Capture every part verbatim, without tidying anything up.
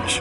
challenge.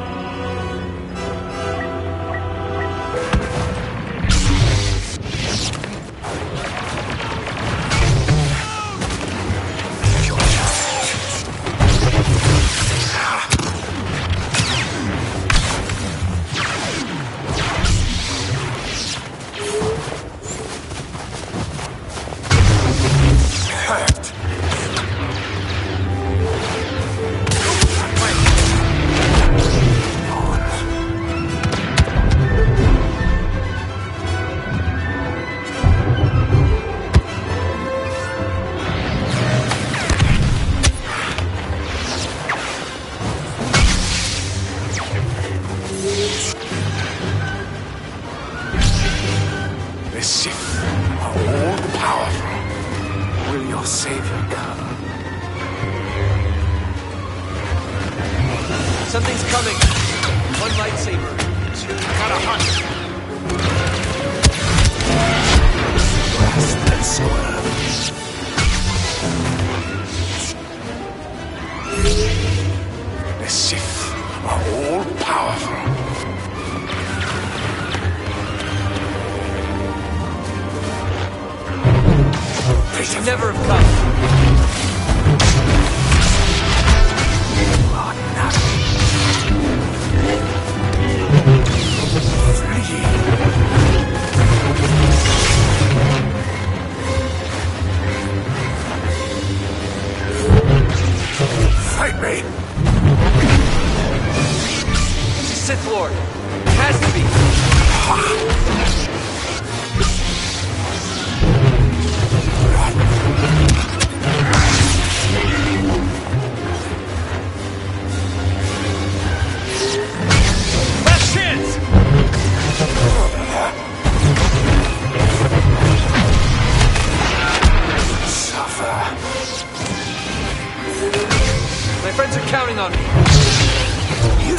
The Sith are all powerful. Will your savior come? Something's coming. One lightsaber. Two. Got a hunch. Blast and swerve. The Sith are all powerful. They should never have come. You are not free. Fight me! It's a Sith Lord. It has to be. Last chance! Suffer. My friends are counting on me. You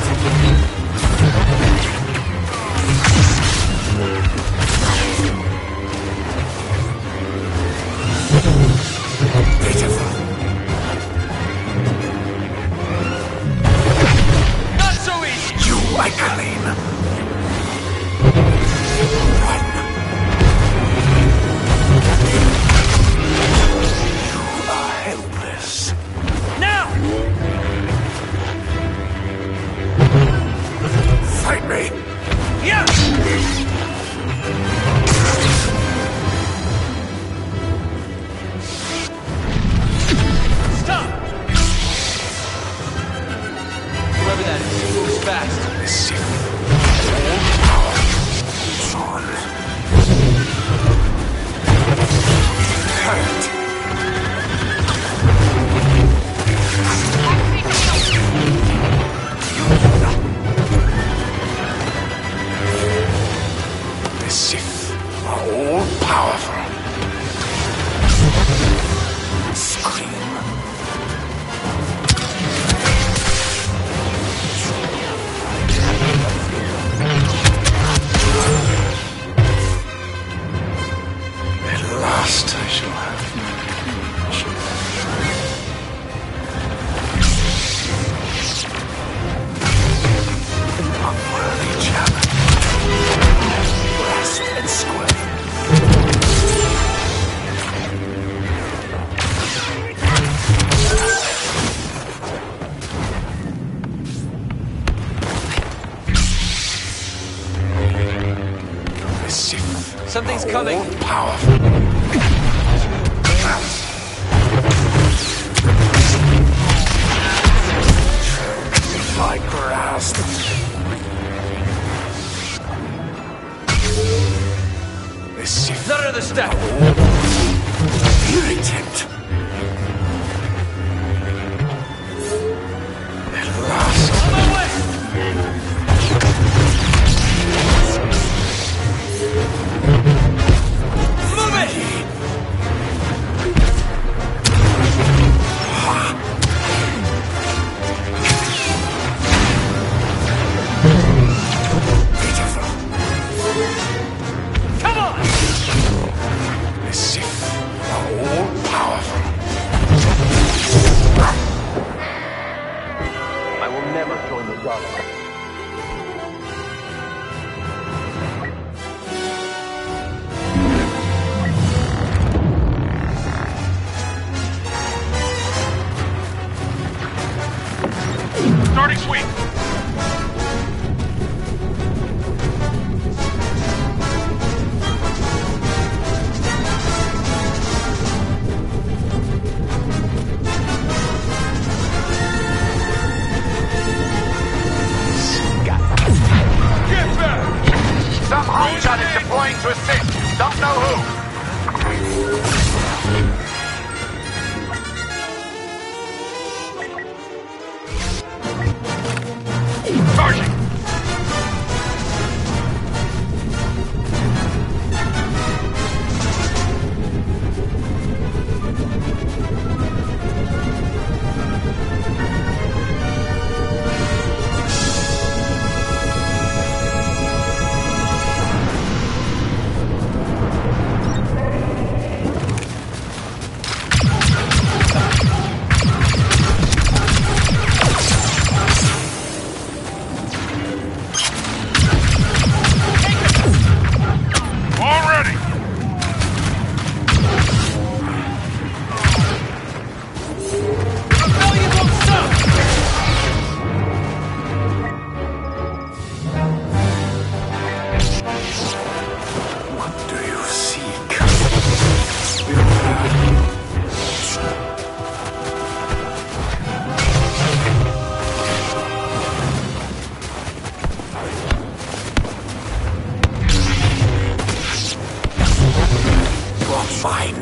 Pitiful. Not so easy! You I claim. Run. You are helpless. Now! Fight me. Yeah! Stop! Whoever that is, moves fast. The Sith. All power. On. Hurt. The Sith are all powerful. Scream. At last I shall have my revenge. An unworthy challenge. Grasp and square. The Sith Something's are coming. all powerful. My grasp. The Sith Not another step! irritant. At last. On my way! Move it! Pitiful. Come on! The Sith are all powerful. never join the government. Starting sweep. Some hotshot is deploying to assist. Don't know who. Charging. Fine.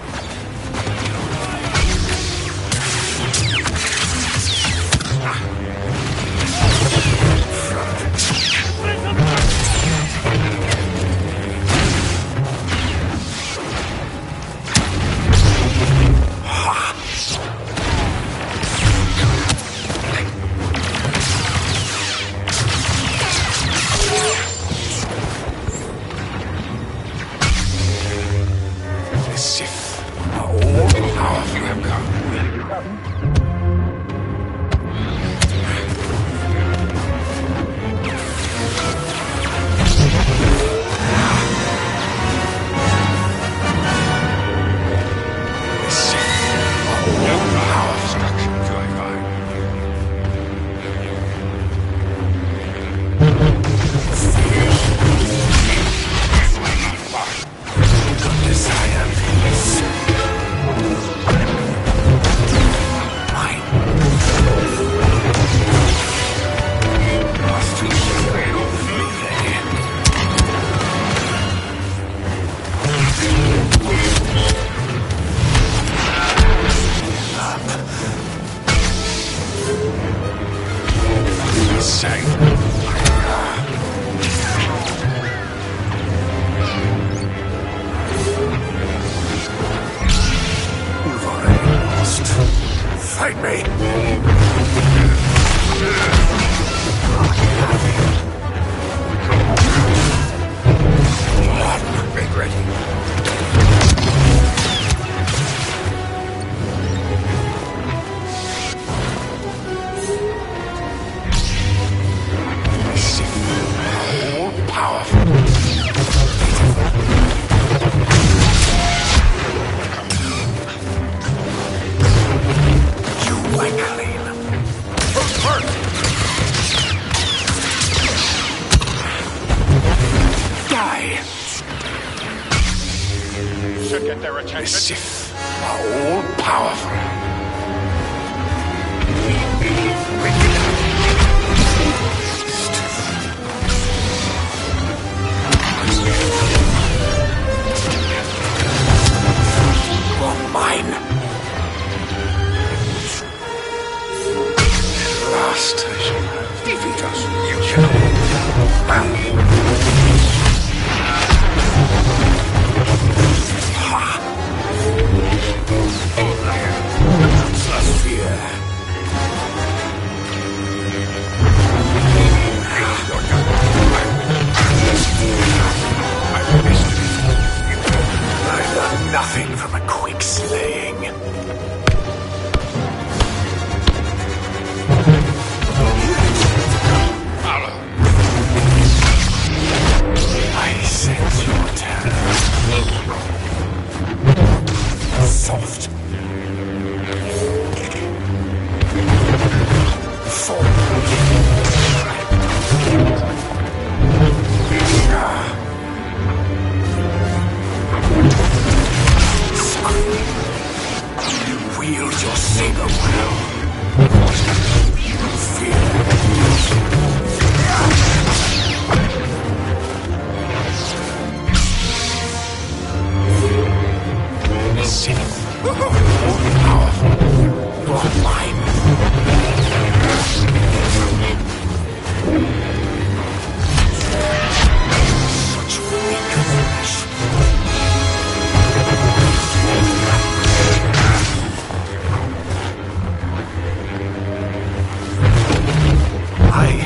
Fight me! Make ready. All powerful. Should get their attention. The Sith are all powerful. You're mine. Last I shall defeat us. You shall. Ha!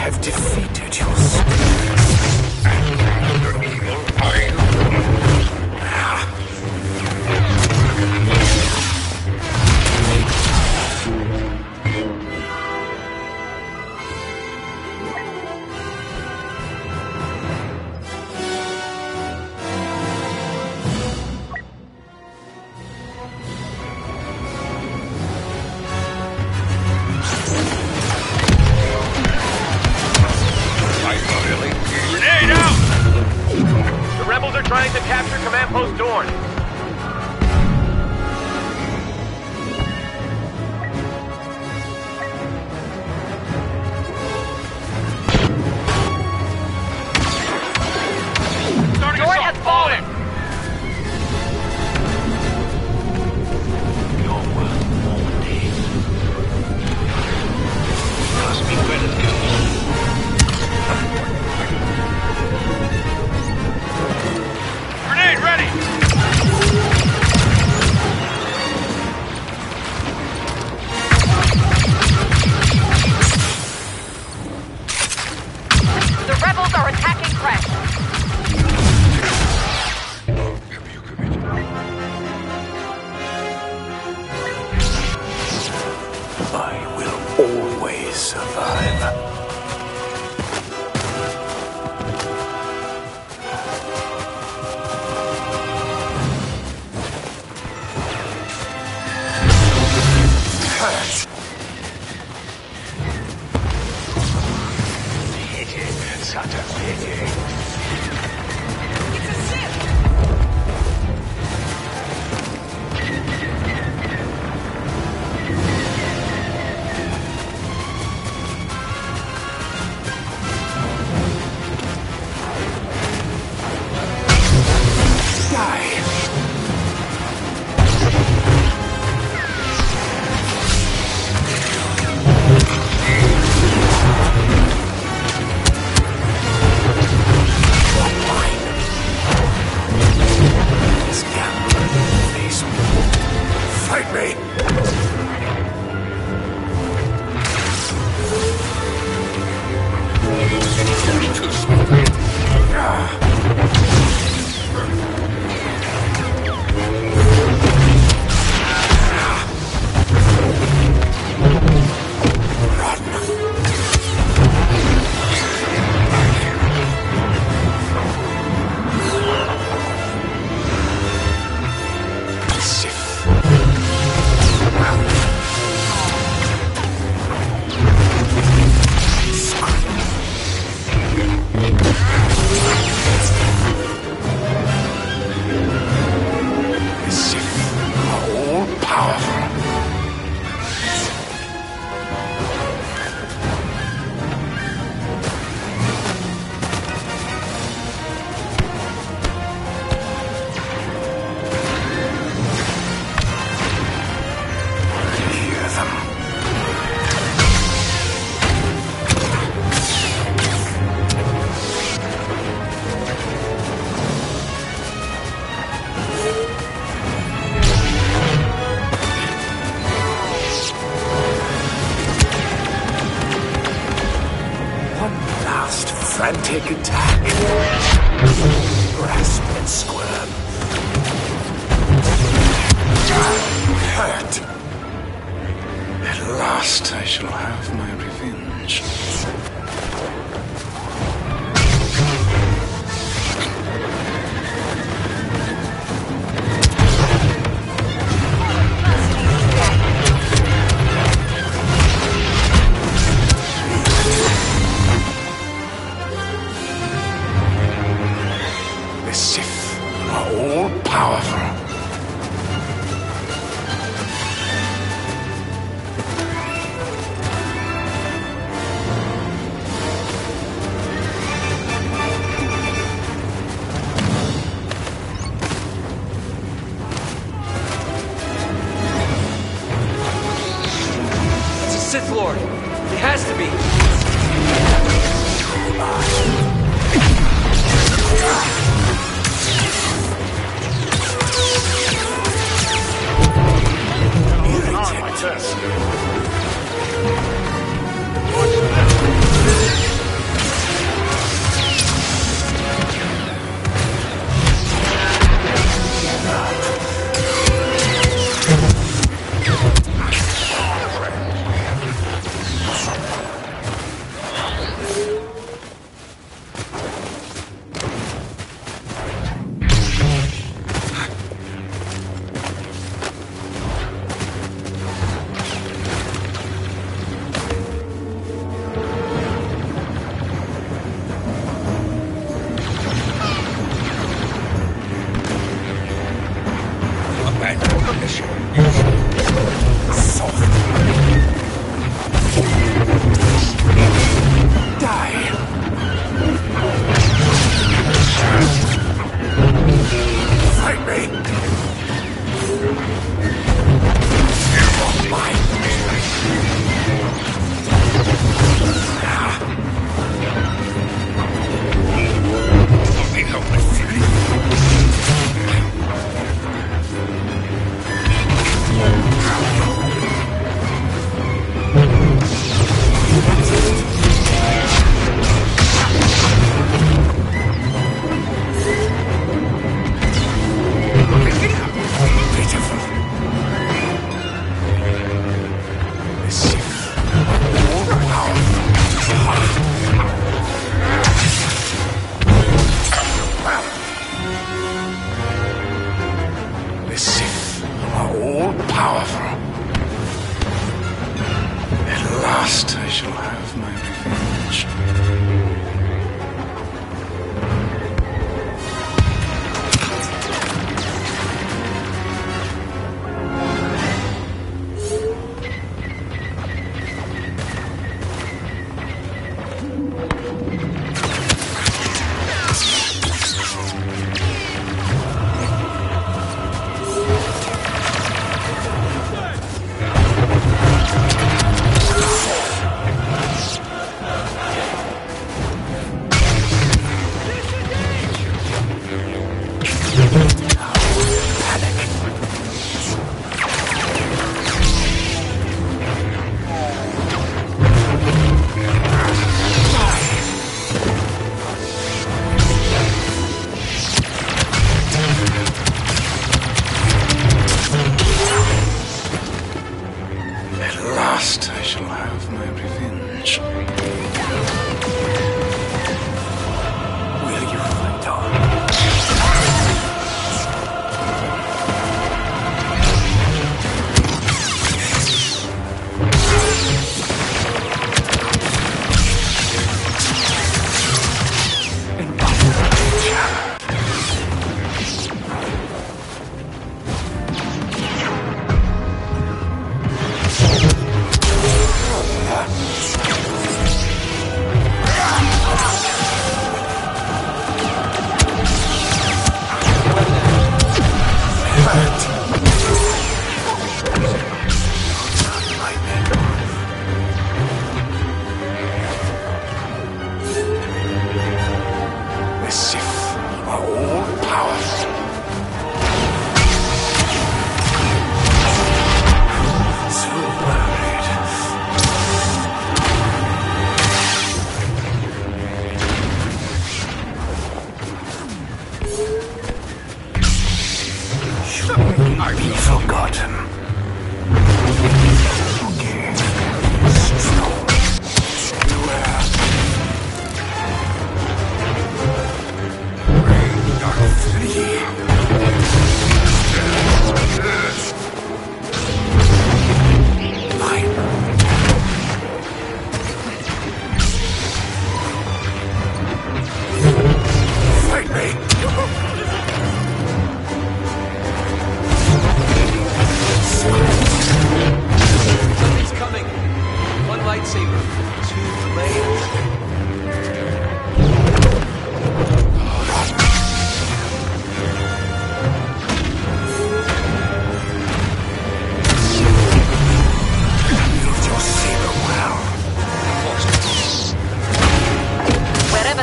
have defeated your spirit. And the evil are you. Grenade out! The rebels are trying to capture Command Post Dorn. Dorn has fallen! Your world one day. Ask me where it goes. Grenade ready! The rebels are attacking Crash. Have you committed? I will always survive. Hurt. Pity, such a pity. Die. This gambler face me. Fight me. Sif. The Sith are all powerful. Hear them. One last frantic attack. Grasp and squirm. Hurt. At last I shall have my revenge. The Sith are all powerful.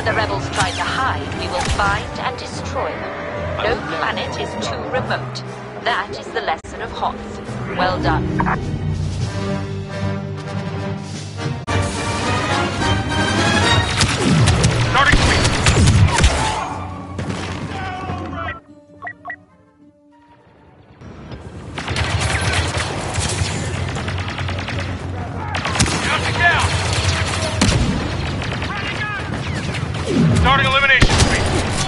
the rebels try to hide, we will find and destroy them. No planet is too remote. That is the lesson of Hoth. Well done. Starting sweep. Counting down. Starting elimination sweep.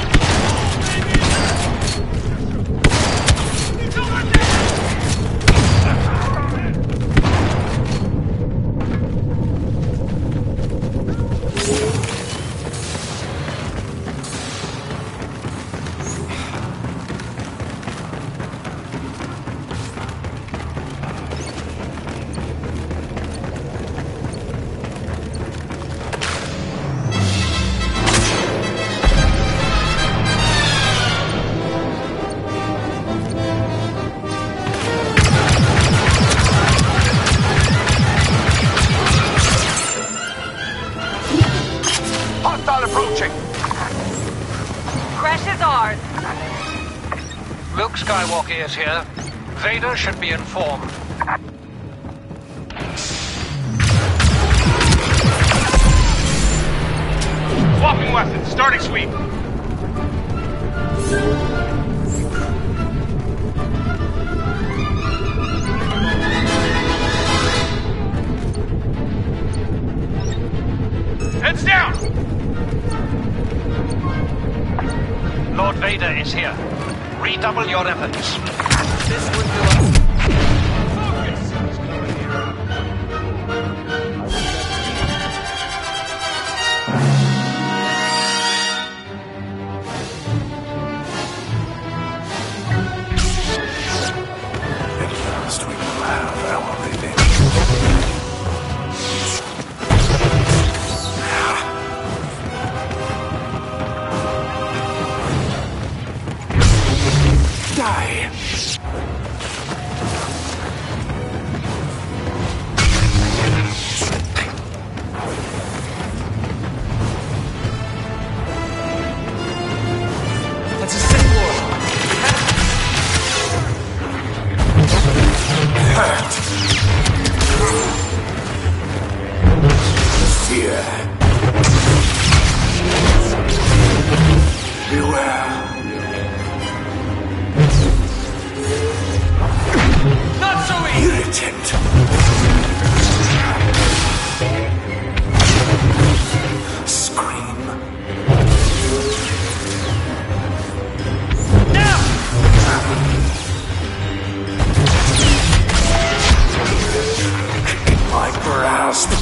Hostile approaching. Crash is ours. Luke Skywalker is here. Vader should be informed. Swapping weapons. Starting sweep. Heads down. Lord Vader is here. Redouble your efforts. This would do us. At last we will have our revenge. Die! That's a Sith Lord. Fear. Beware. Not so easy. Irritant. Scream. Now. My grasp.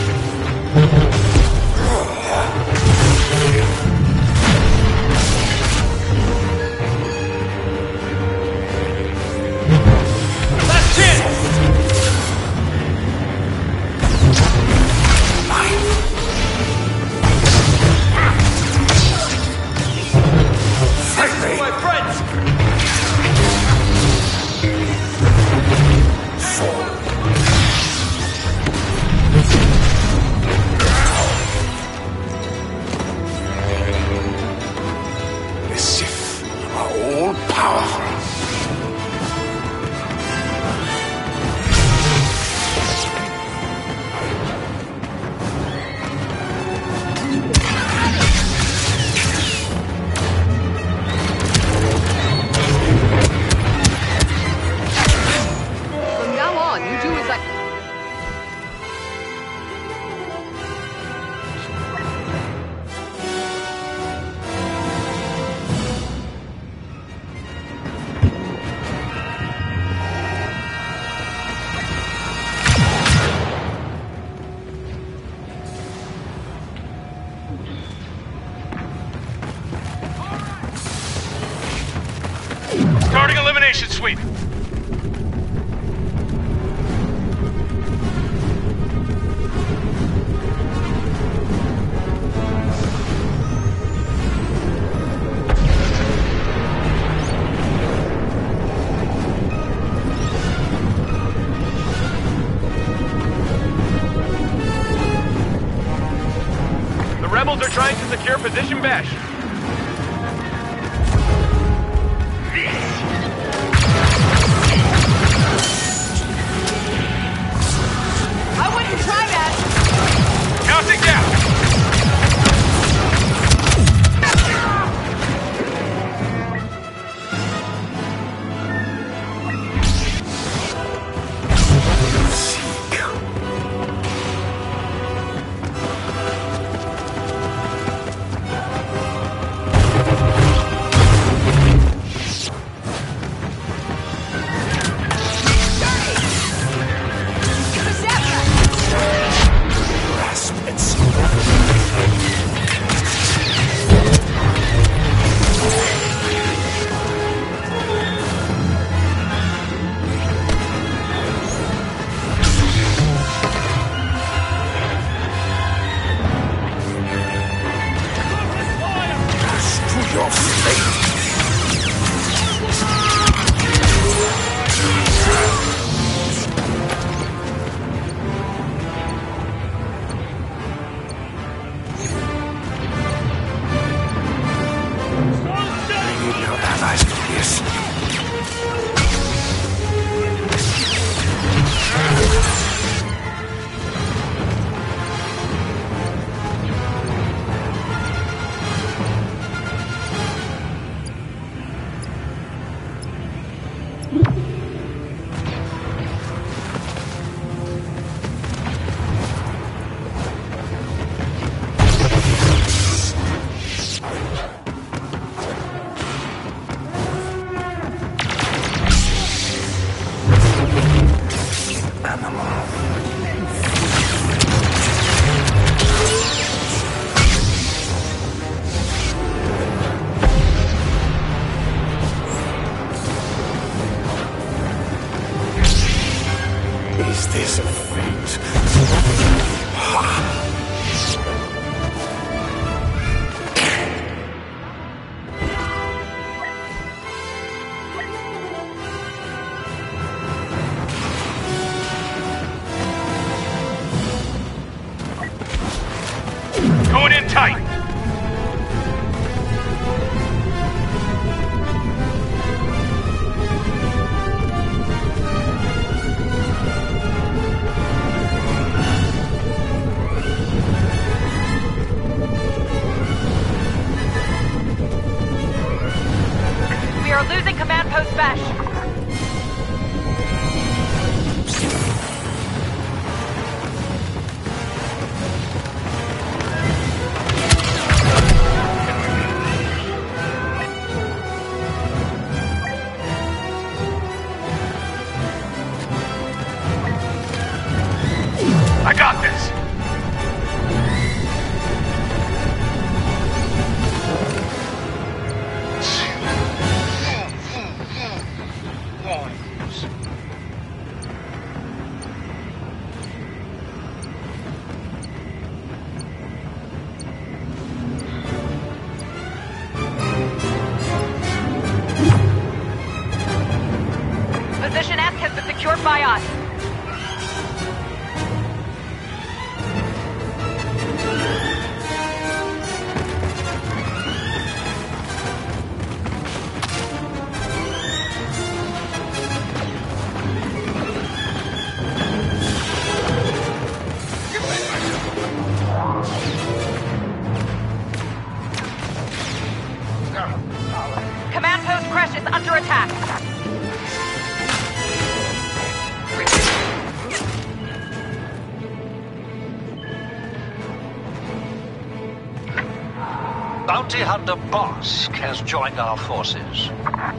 Last chance. Fight me. My friends. Fall. The Sith are all powerful. From now on, you do as I... Starting elimination sweep. rebels are trying to secure position Besh. I wouldn't try that! Counting down! Going in tight. We are losing command post Besh. I got this! Position F has been secured by us. Command post Crash is under attack. Bounty Hunter Bosk has joined our forces.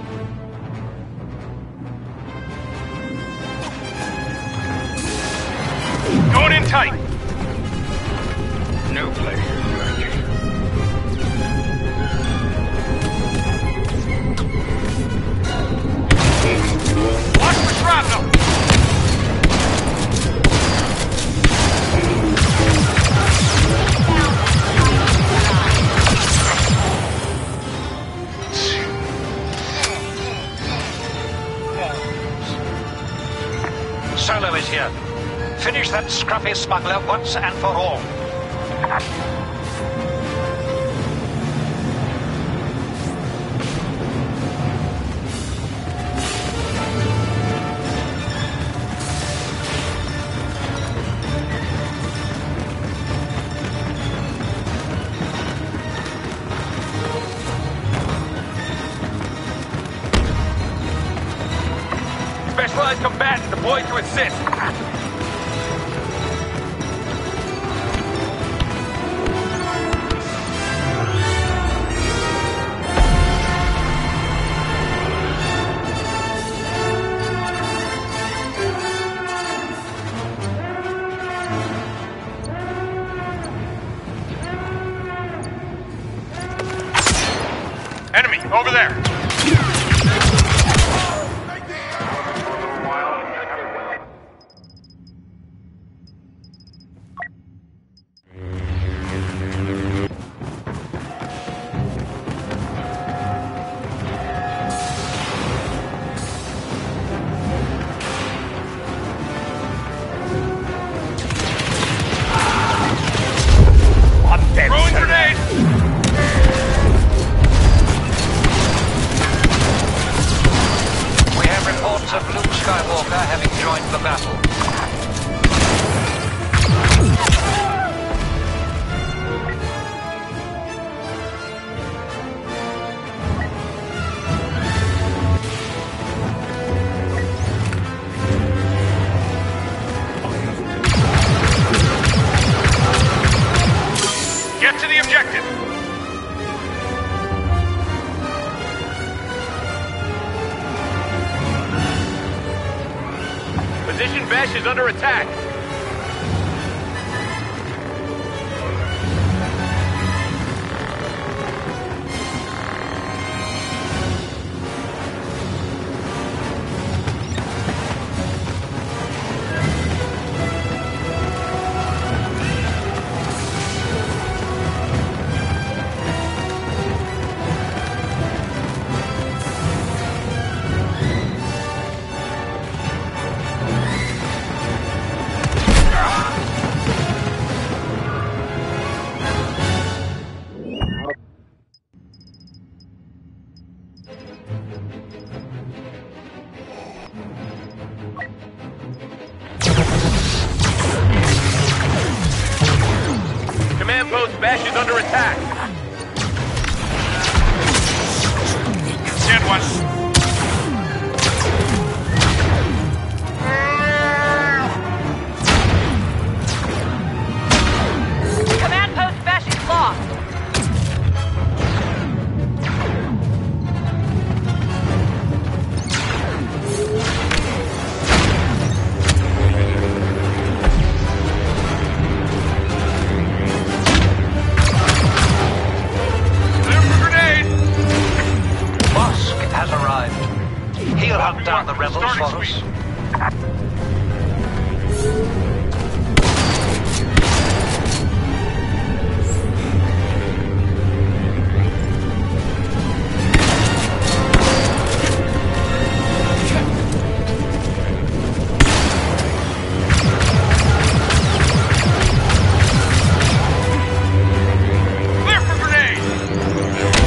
Going in tight. No pleasure, Roger. Watch for shrapnel. Solo is here. Finish that scruffy smuggler once and for all. Specialized combatant deployed to assist. Enemy, over there! Throwing grenade! We have reports of Luke Skywalker having joined the battle. Get to the objective! Position Besh is under attack. Command post Besh is under attack. Get one. Command post Besh is lost. Clear for grenade! Bosk has arrived. He'll hunt down the rebels for Starting us. sweep. Clear for grenade!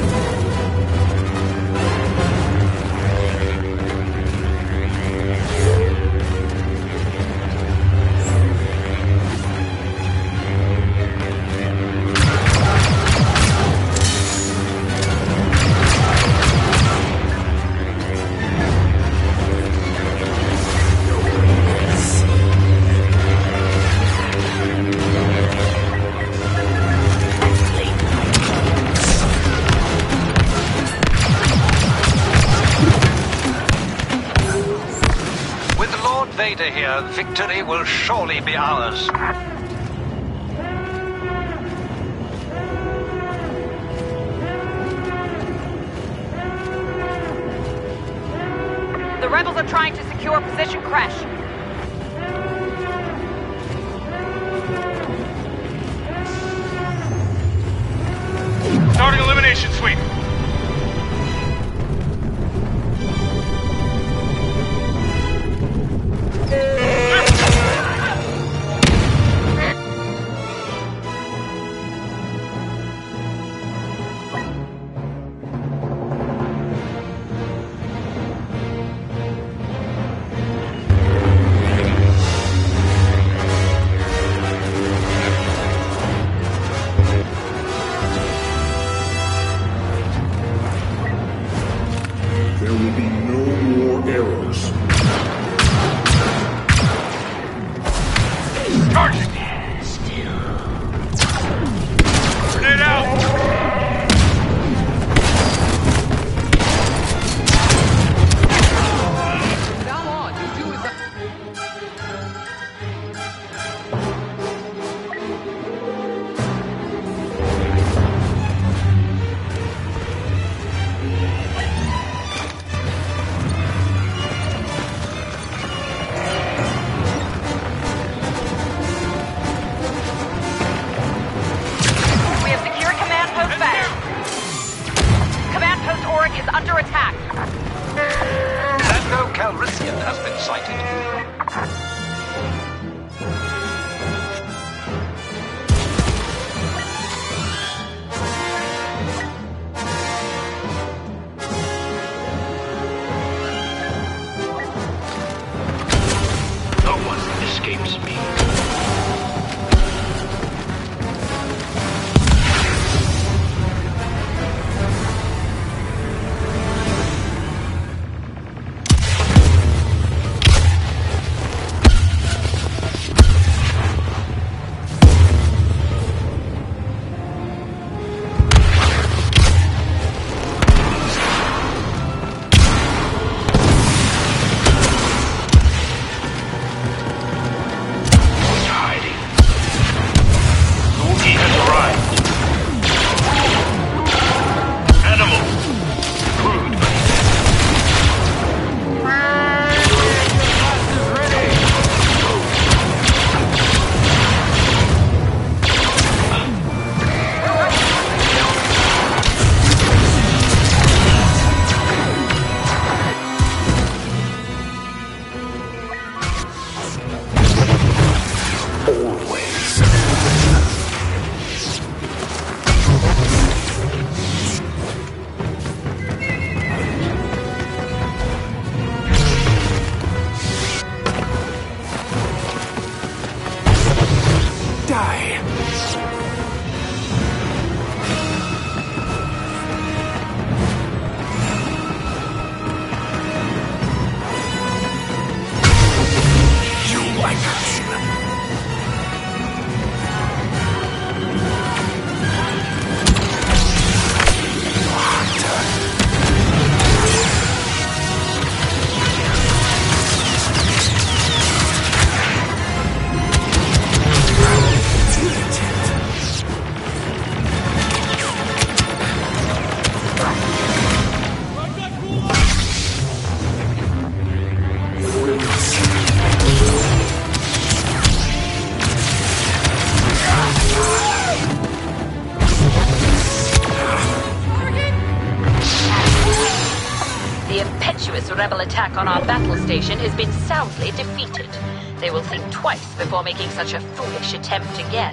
With Lord Vader here, victory will surely be ours. The rebels are trying to secure position Crash. Starting elimination sweep. sighted. No one escapes me. Rebel attack on our battle station has been soundly defeated. They will think twice before making such a foolish attempt again.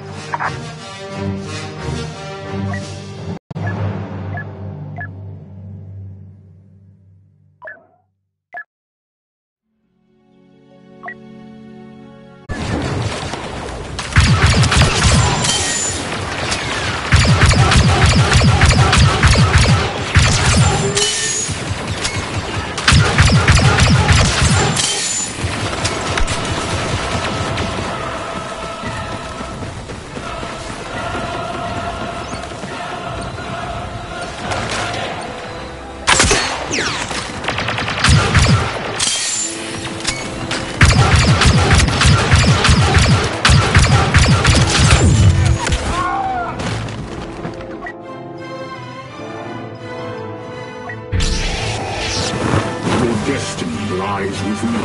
lies with me.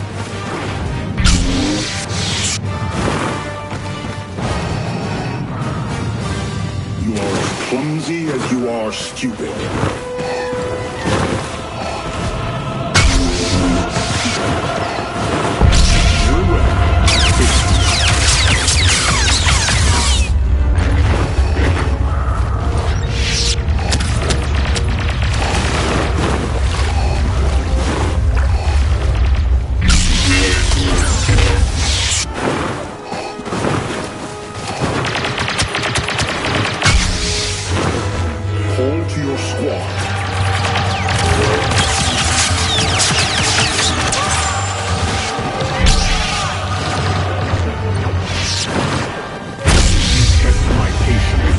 You are as clumsy as you are stupid. Hold to your squad. Test my patience.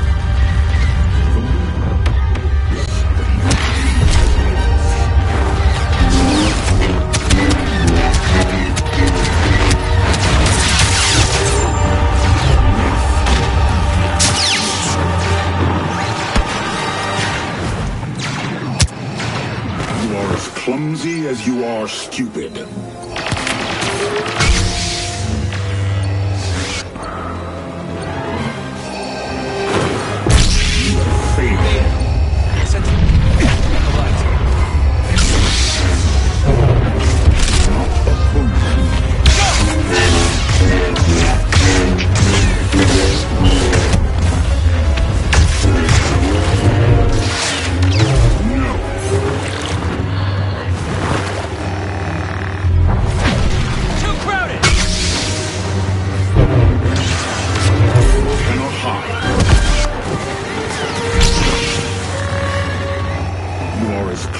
You are as clumsy as you are stupid. You have failed.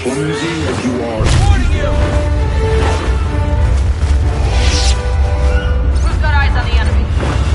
clumsy as you are. Who's got eyes on the enemy?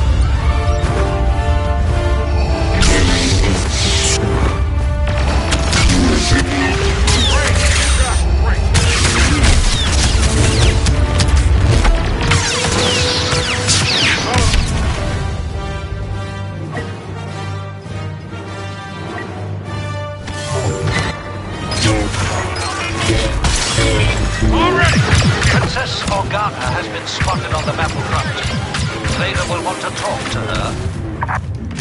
Princess Organa has been spotted on the battlefront. Vader will want to talk to her.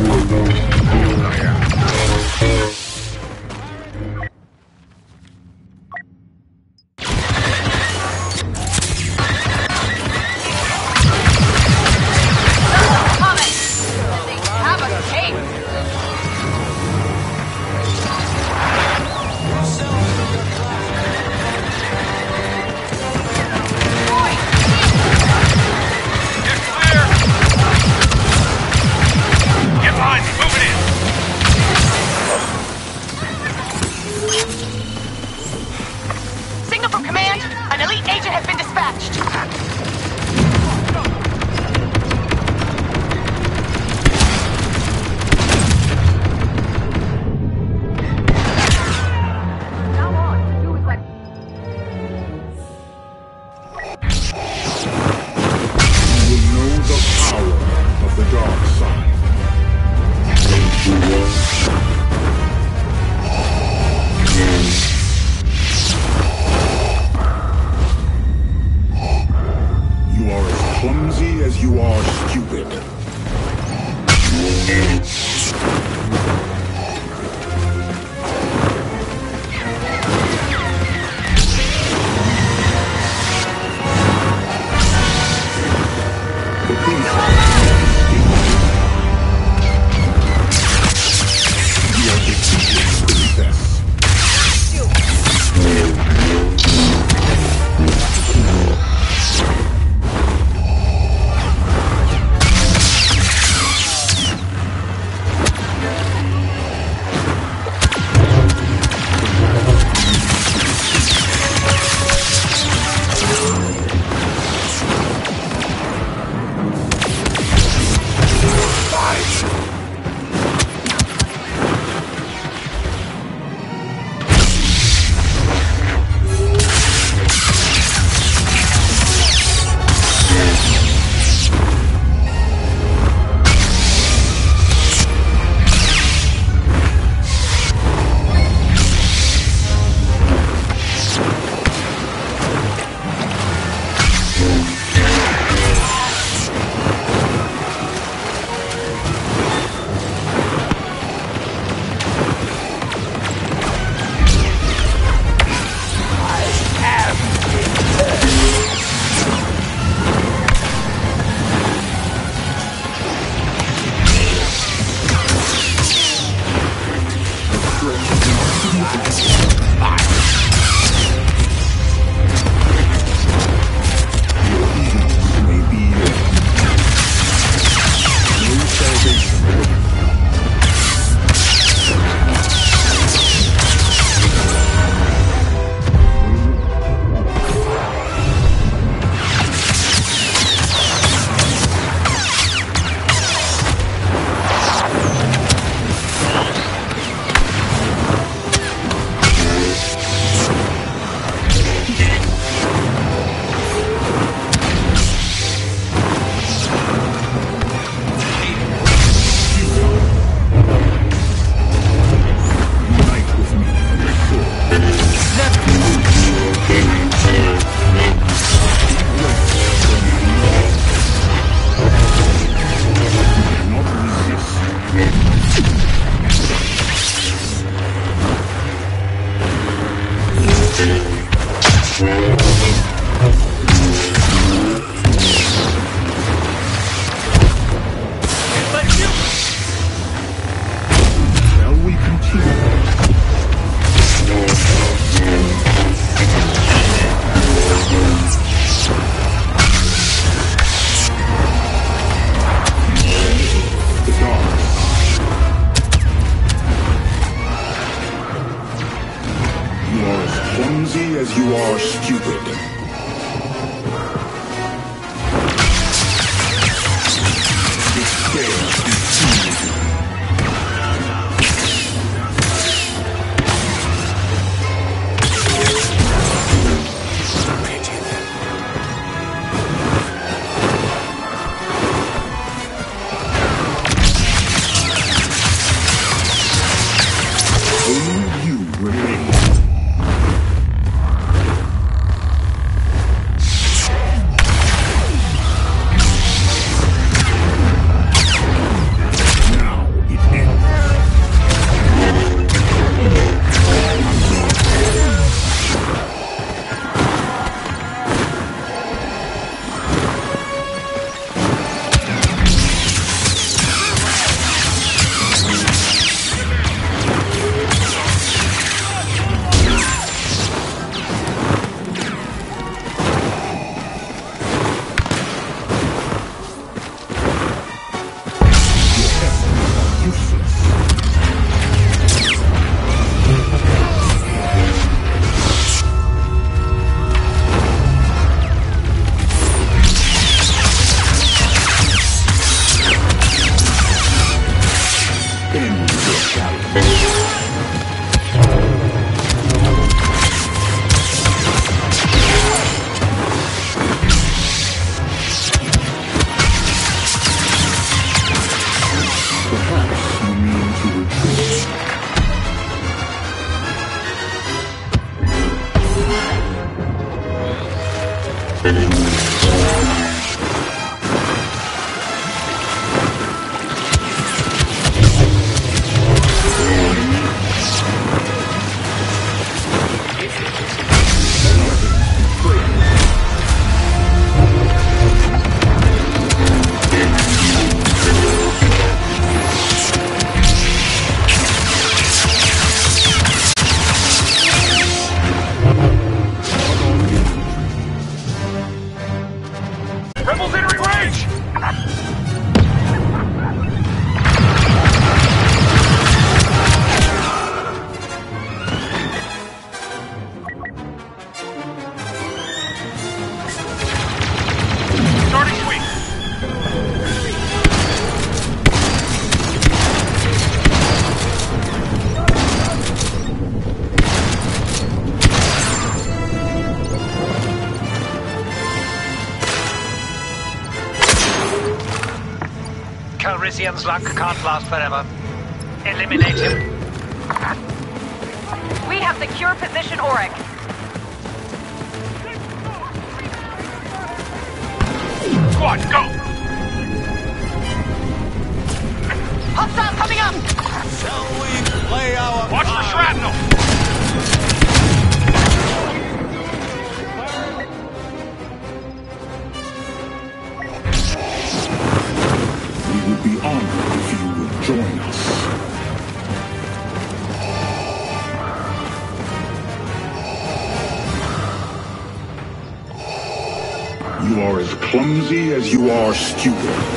Coming! They have a cape! You're clear! as you are stupid. Calrissian's luck can't last forever. Eliminate him. We have secure position, Auric. Squad, go! Hostile coming up! Shall we play our Watch for shrapnel! We would be honored if you would join us. You are as clumsy as you are stupid.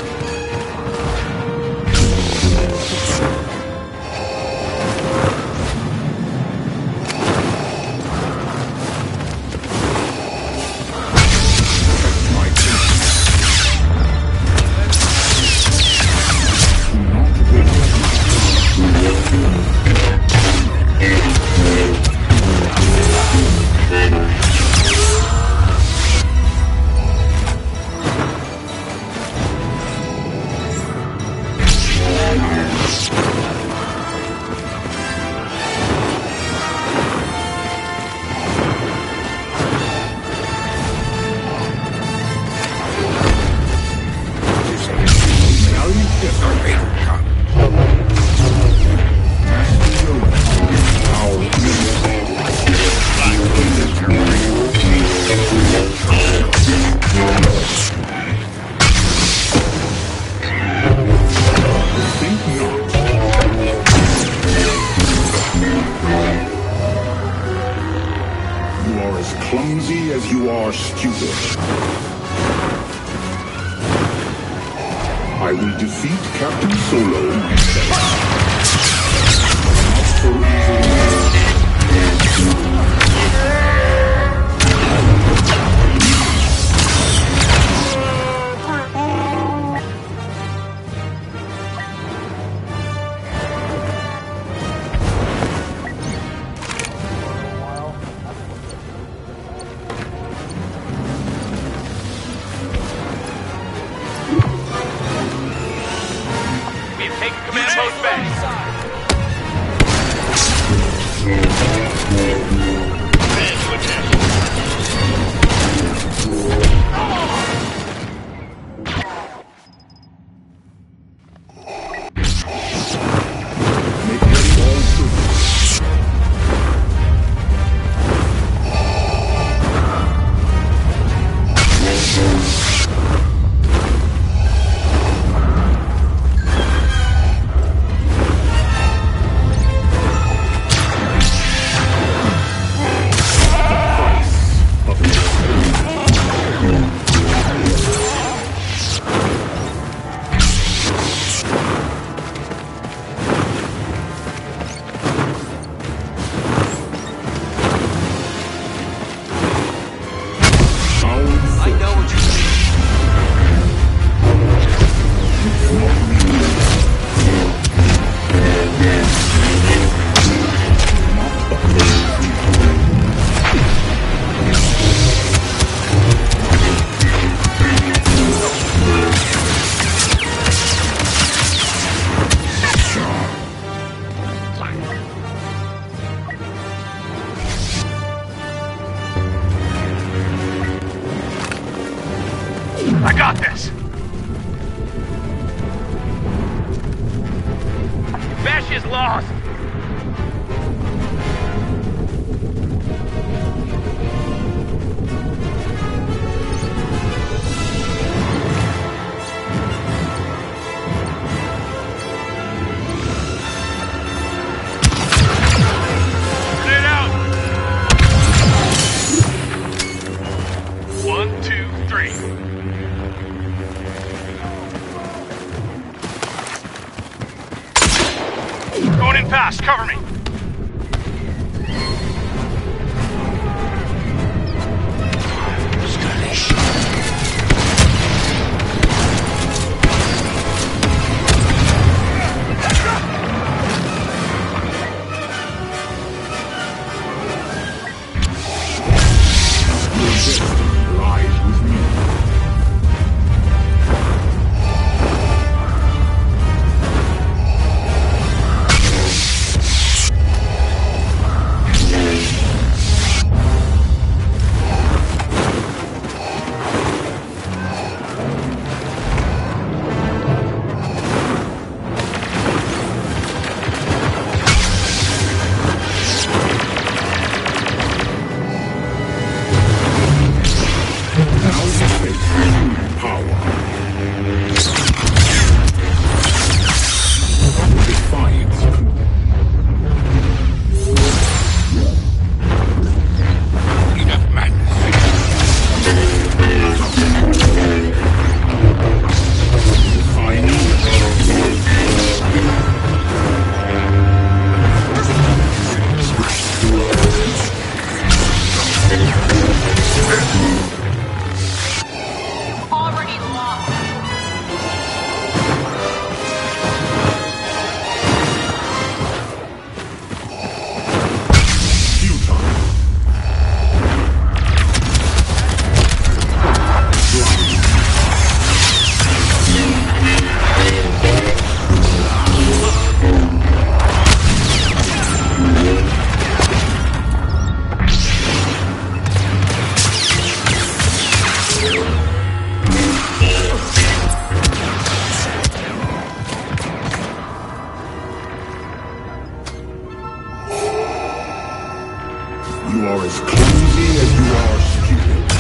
Clumsy as you are stupid. I will defeat Captain Solo myself. Not so easily. outpost back. Prepare to attack. Make ready all troops. I know what you mean. I got this. Bash is lost. Get out. One, two, three. Going in fast. Cover me. Lies with me. Now we face power. Defiance. Enough madness. Already lost. You are as clumsy as you are stupid.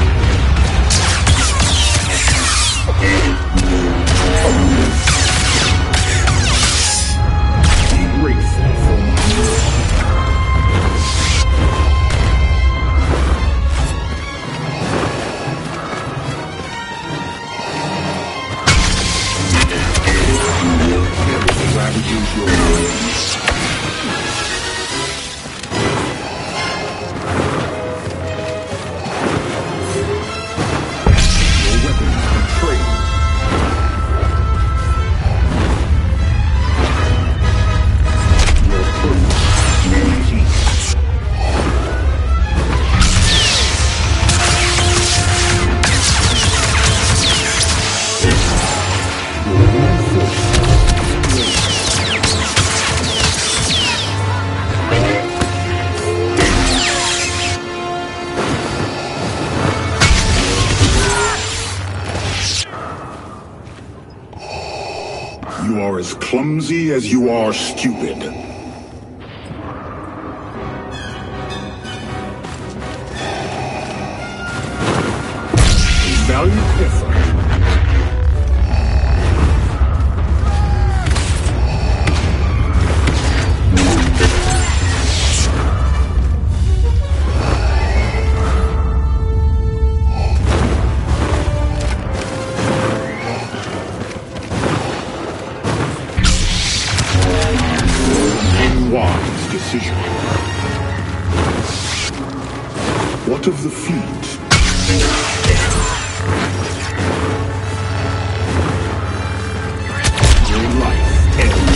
Be grateful for my mercy. Ravages your minds. Your weapons betray you. Your purpose may cease. Your own force. as clumsy as you are stupid. Valiant effort. Wise decision. What of the feet? Your life ends.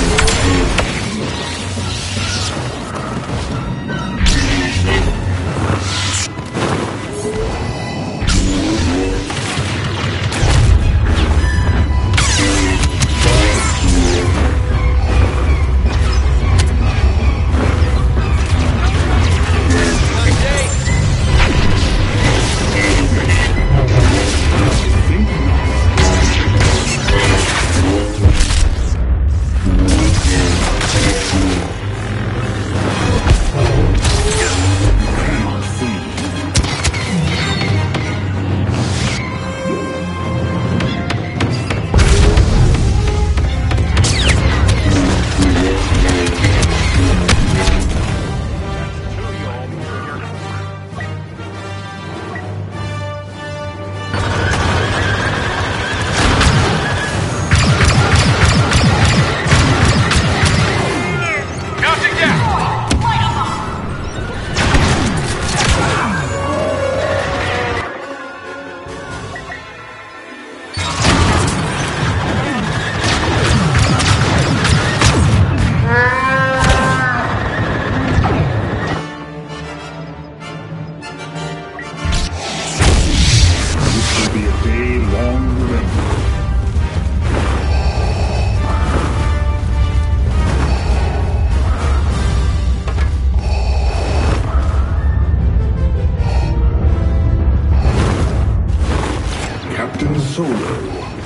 Captain Solo.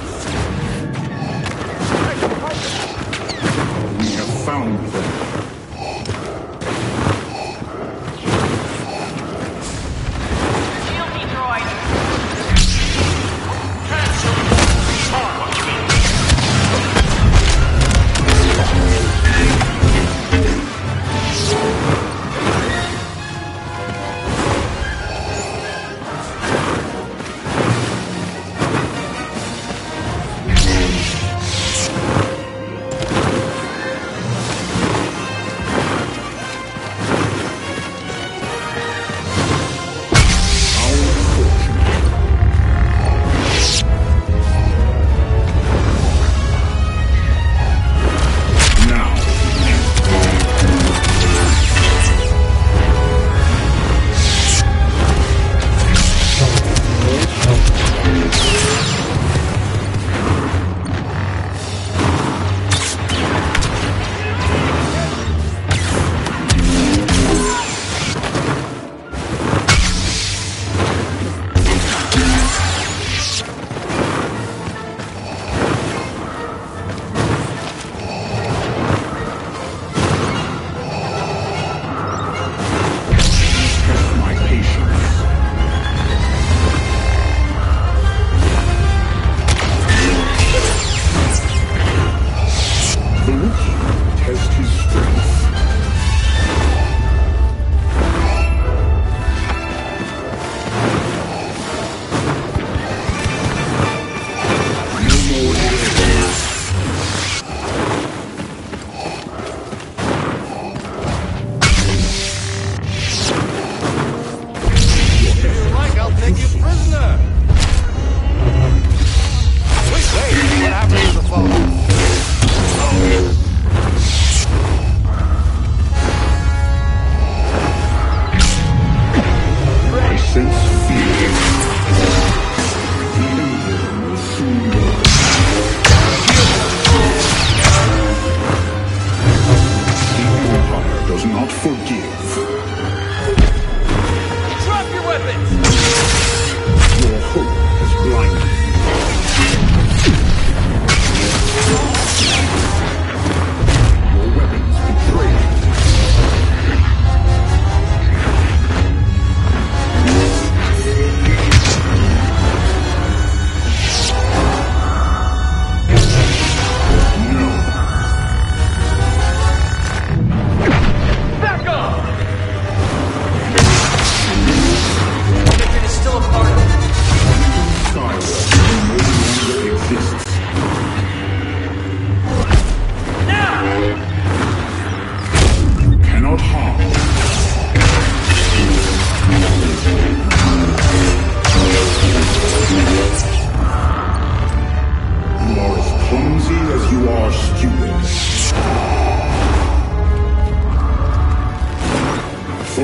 We have found them. Shield destroyed.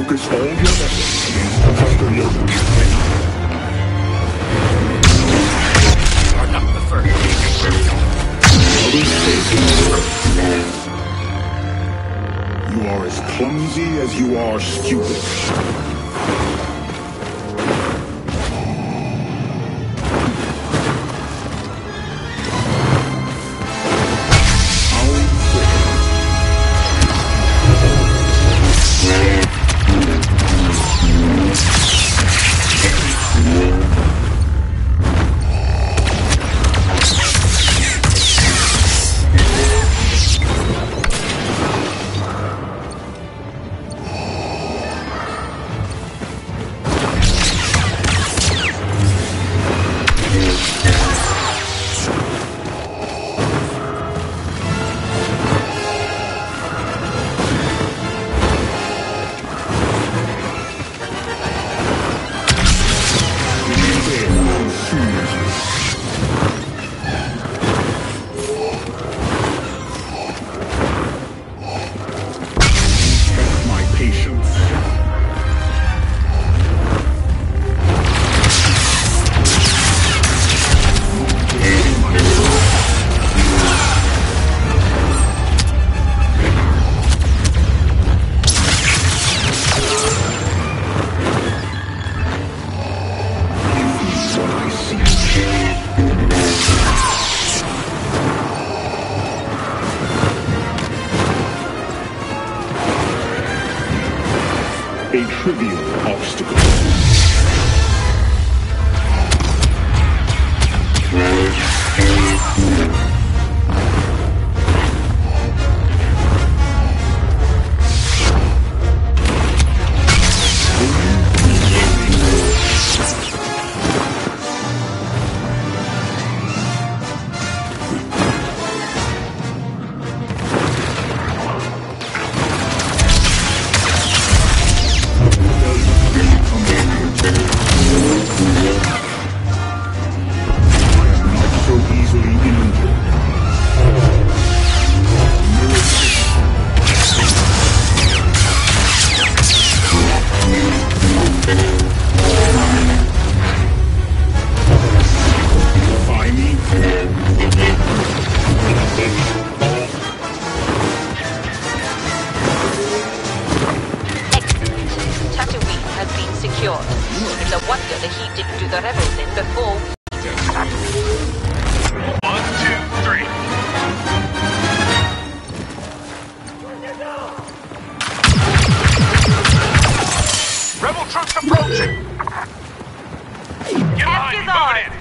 Focus all your efforts against Professor Logan. You are not the first. Others say you are as clumsy as you are stupid. A trivial obstacle. It's a wonder that he didn't do the rebels in before. One, two, three. Rebel troops approaching. Get behind me, move it in.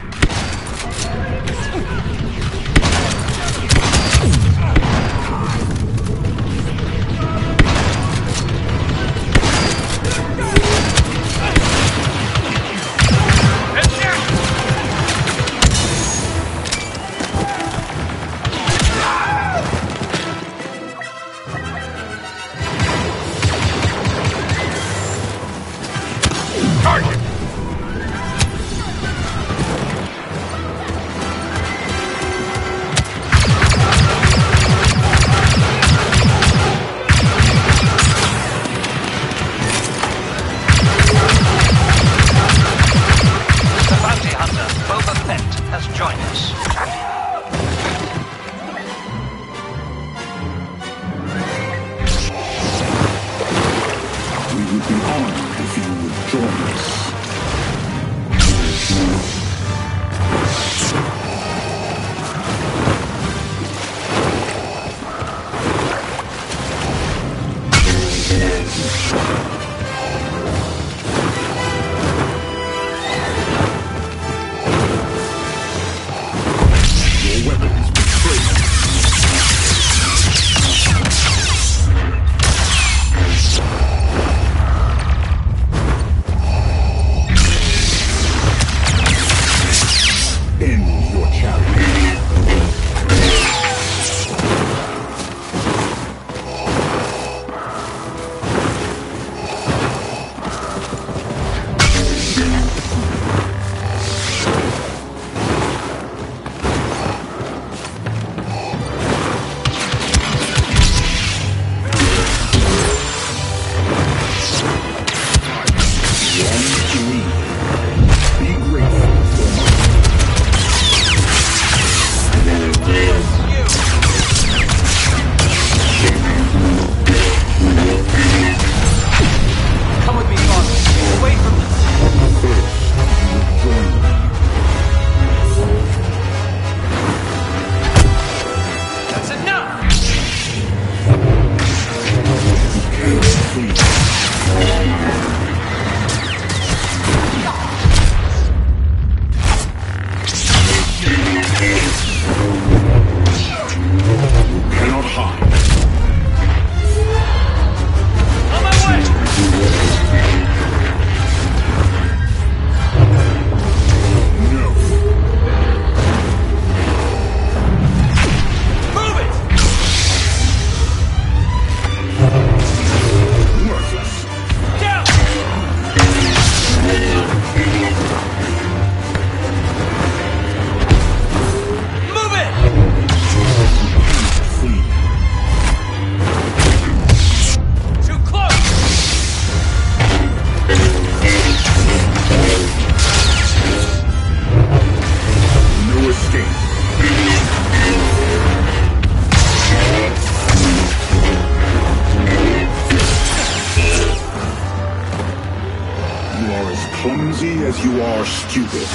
clumsy as you are stupid.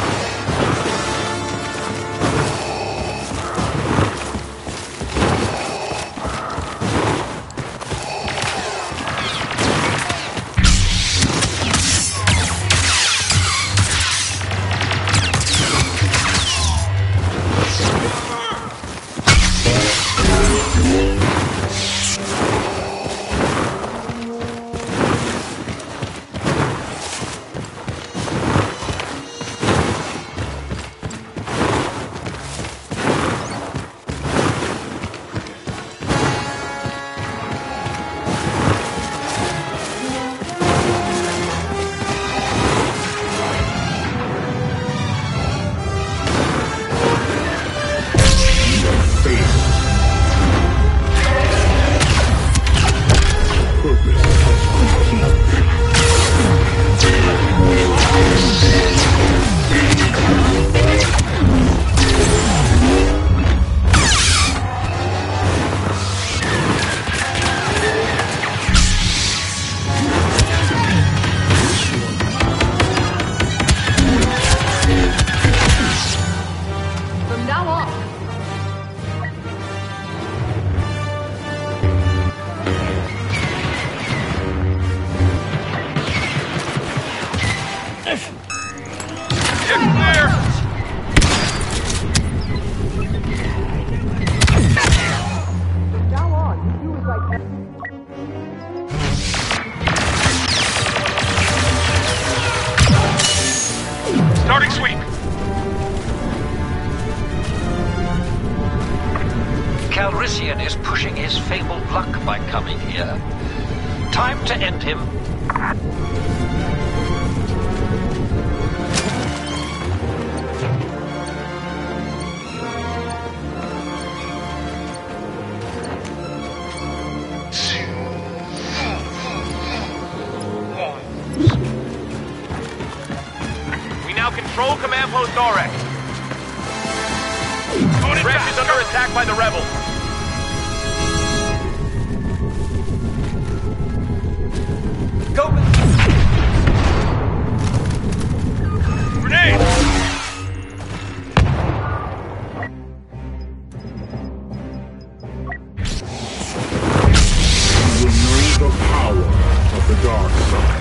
Starting sweep. Calrissian is pushing his fabled luck by coming here. Time to end him. We now control Command Post Norek. Rex is under attack by the rebels. Go! Grenade! You will know the power of the dark side.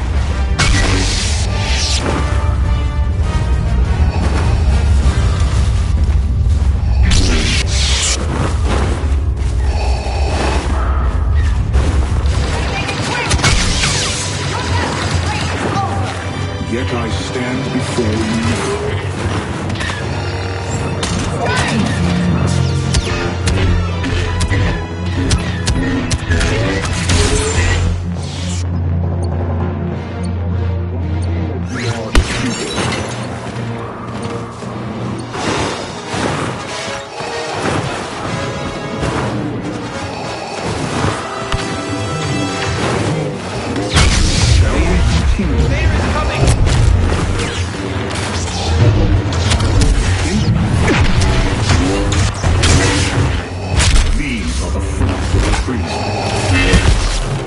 Yet I stand before you now. Shall we continue? These are the fruits of treason.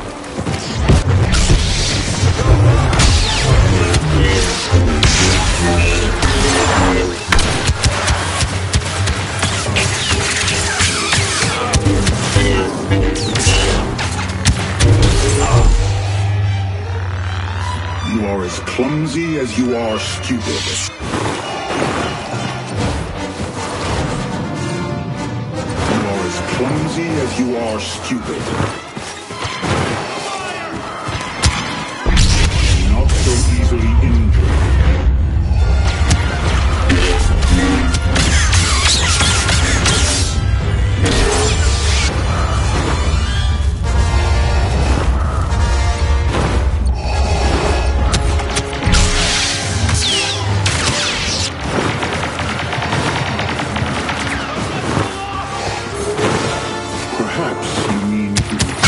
You are as clumsy as you are stupid. Clumsy as you are stupid. Not so easily injured. Perhaps you mean to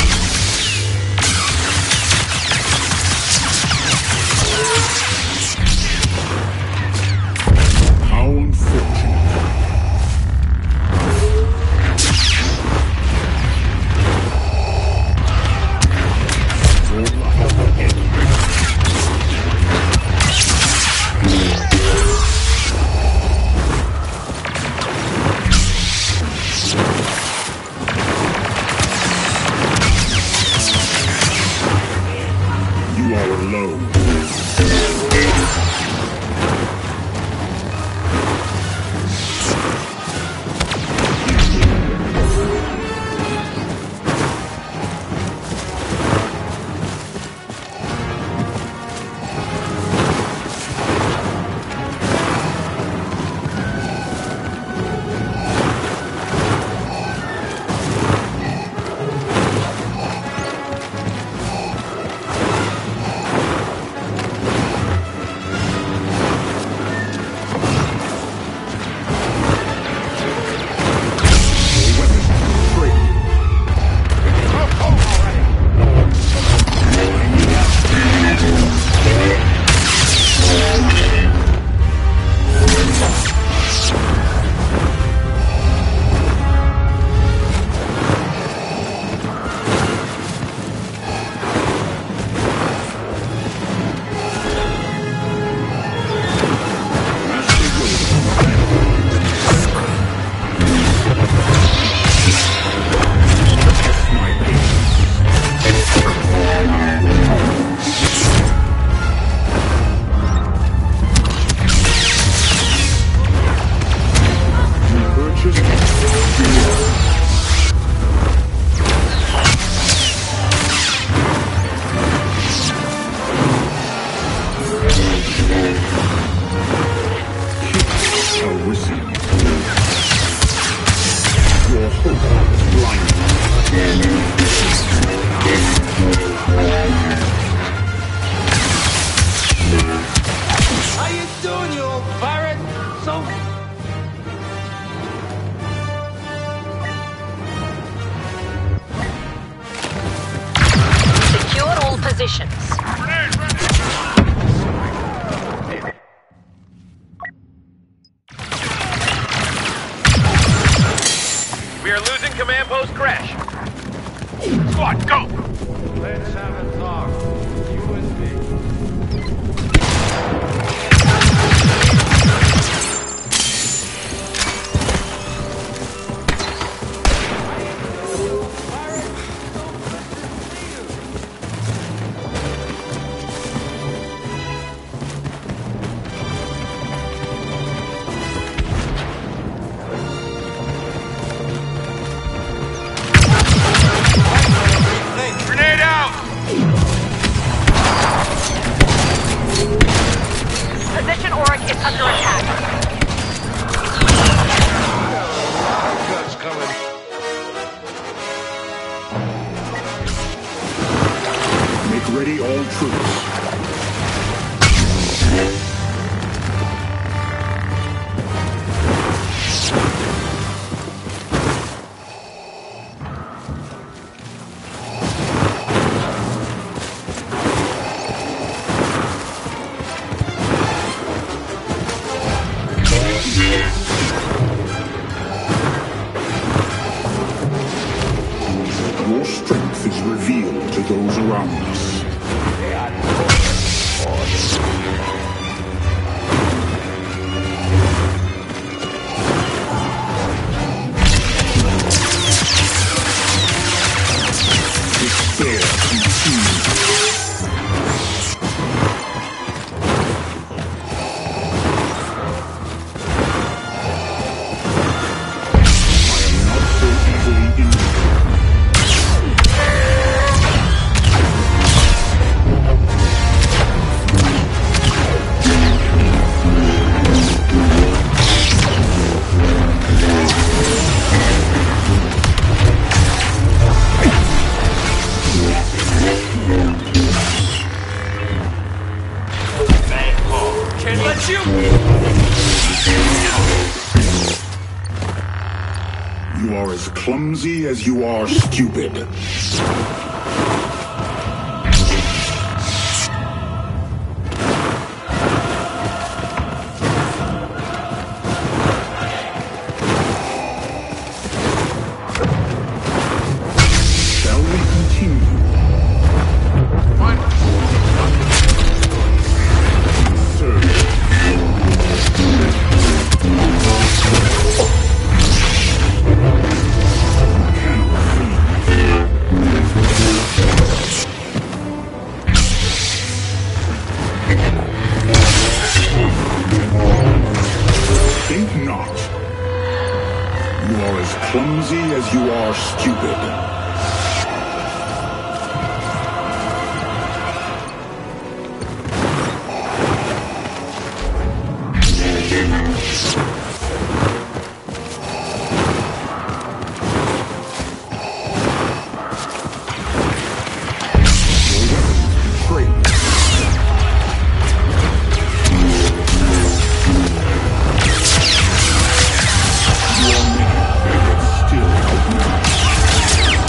positions. We are losing command post Crash. Squad, go! Let's have a talk. You and me. Grenade out! Position Auric is under attack. Guns coming. Make ready all troops. Your strength is revealed to those around us. Despair consumes us. I am not so easily injured. Can't let you! You are as clumsy as you are stupid. Shall we continue? Surge. Think not. You are as clumsy as you are stupid. Still outmatched.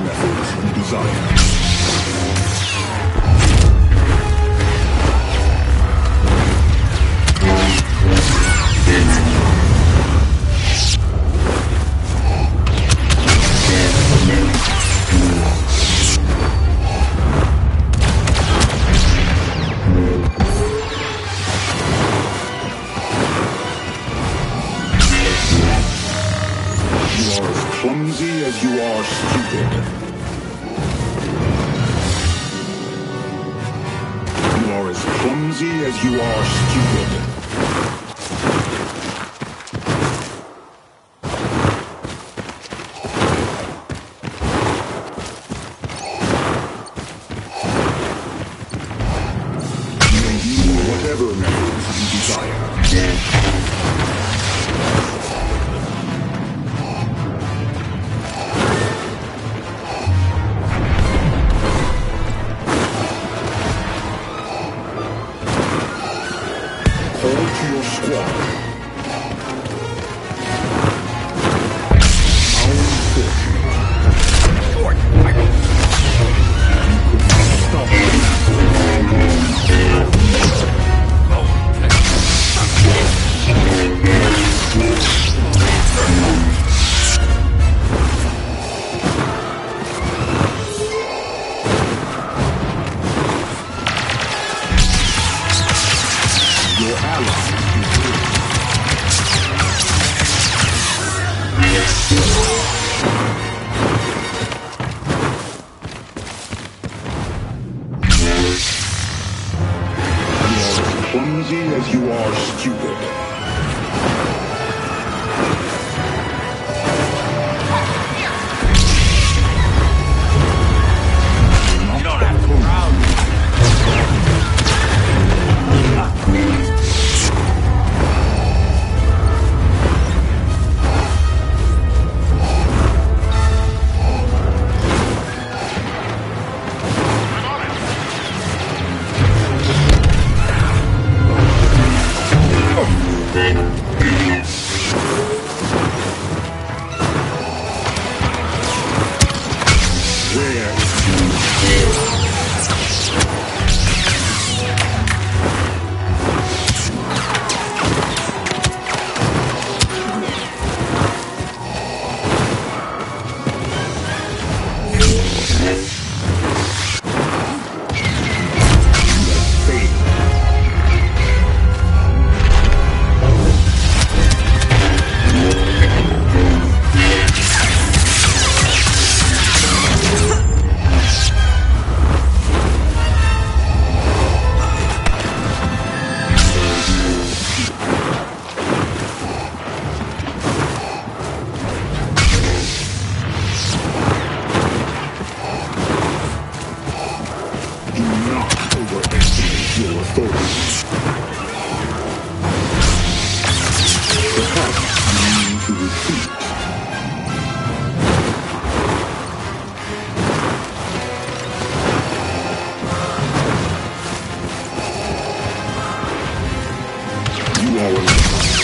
methods you desire. Clumsy as you are stupid. You are as clumsy as you are stupid. You may use whatever methods you desire. Call to your squad. How unfortunate. Lord, I... You could not stop your ally. Clumsy as you are stupid. You don't have to be proud. Your authority. Perhaps you need to retreat. You are alone.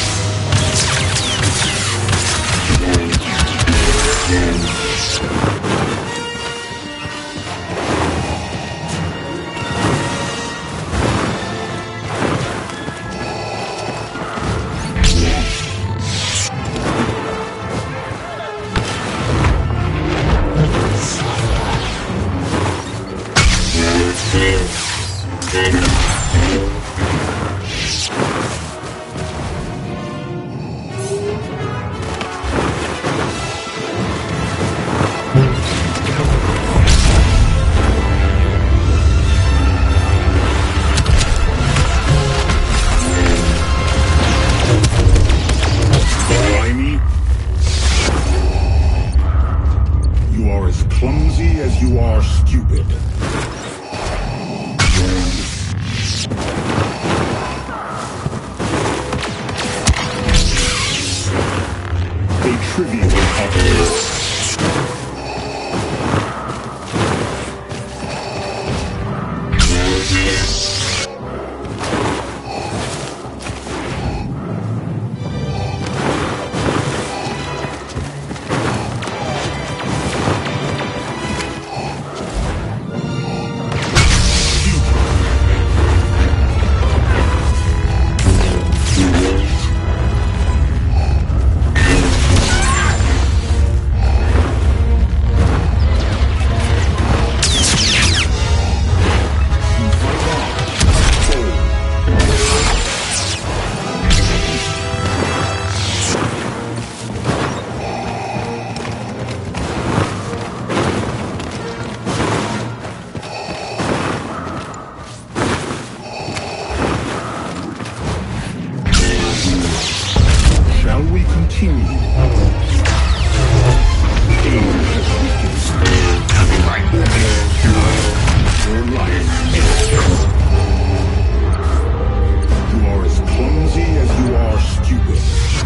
You are as clumsy as you are stupid. A trivial accomplishment. continue. Aim has weakened. Coming right there. Your life ends. You are as clumsy as you are stupid.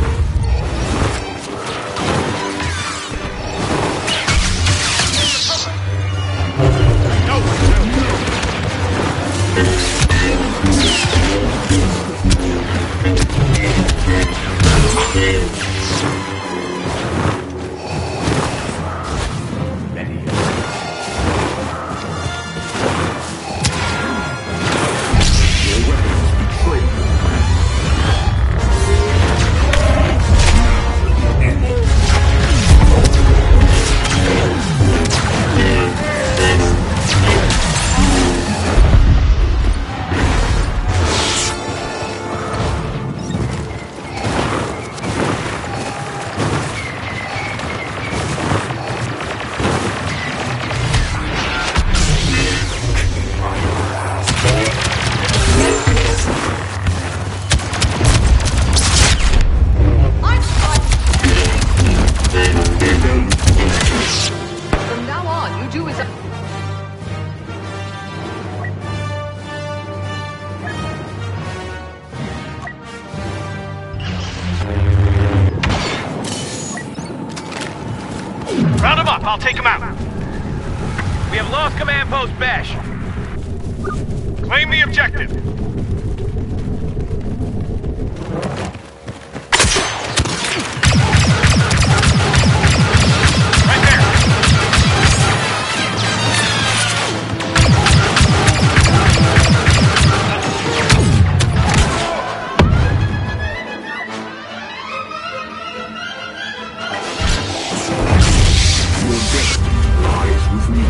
Round him up, I'll take him out. We have lost command post Bash. Claim the objective. Right there. Your destiny lies with me.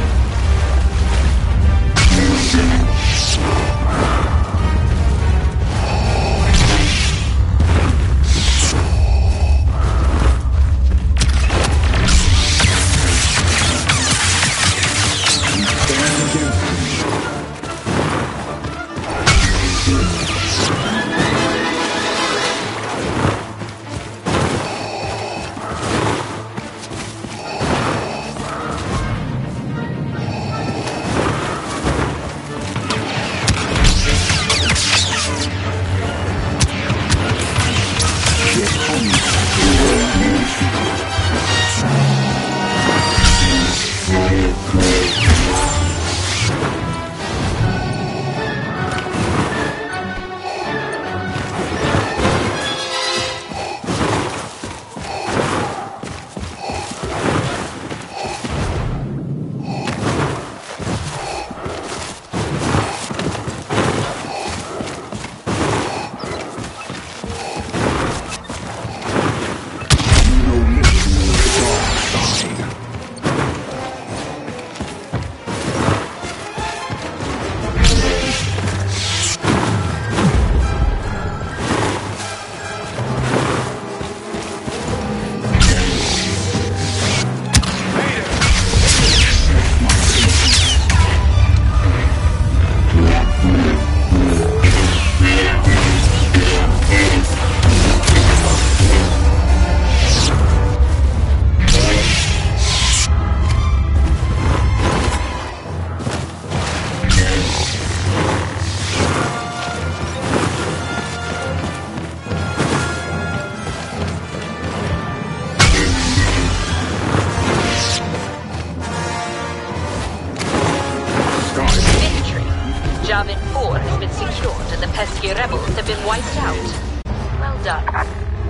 Javin four has been secured and the pesky rebels have been wiped out. Well done.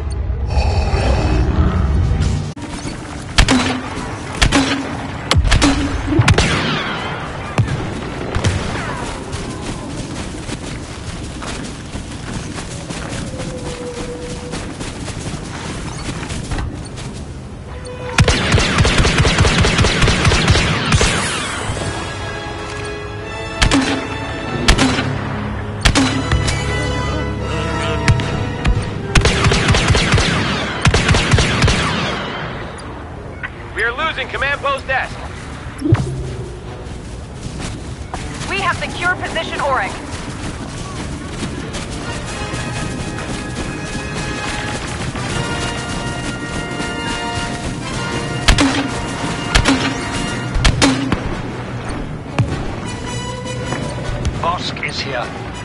Command post desk. We have secure position Auric. here.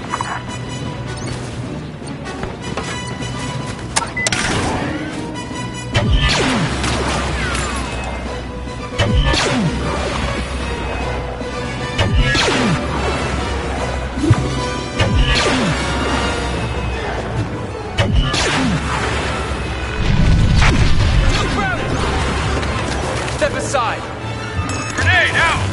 Step aside! Grenade out!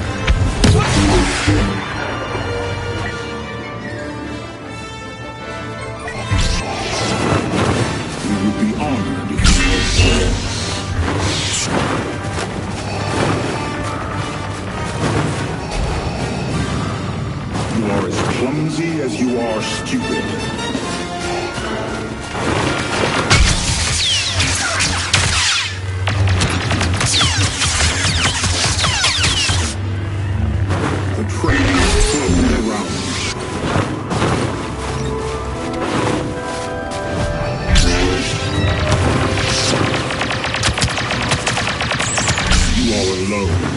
We would be honored if you would. You are as clumsy as you are stupid. The train is floating around. You are alone.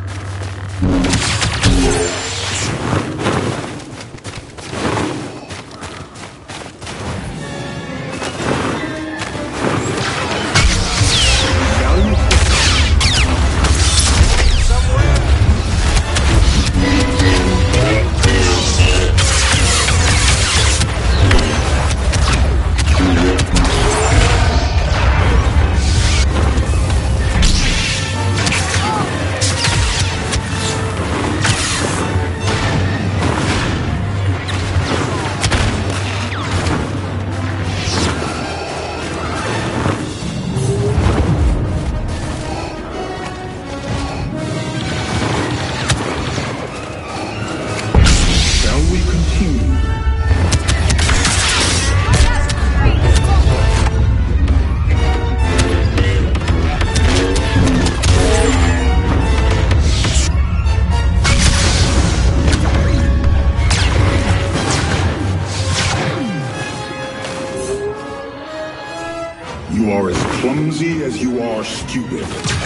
You are as clumsy as you are stupid.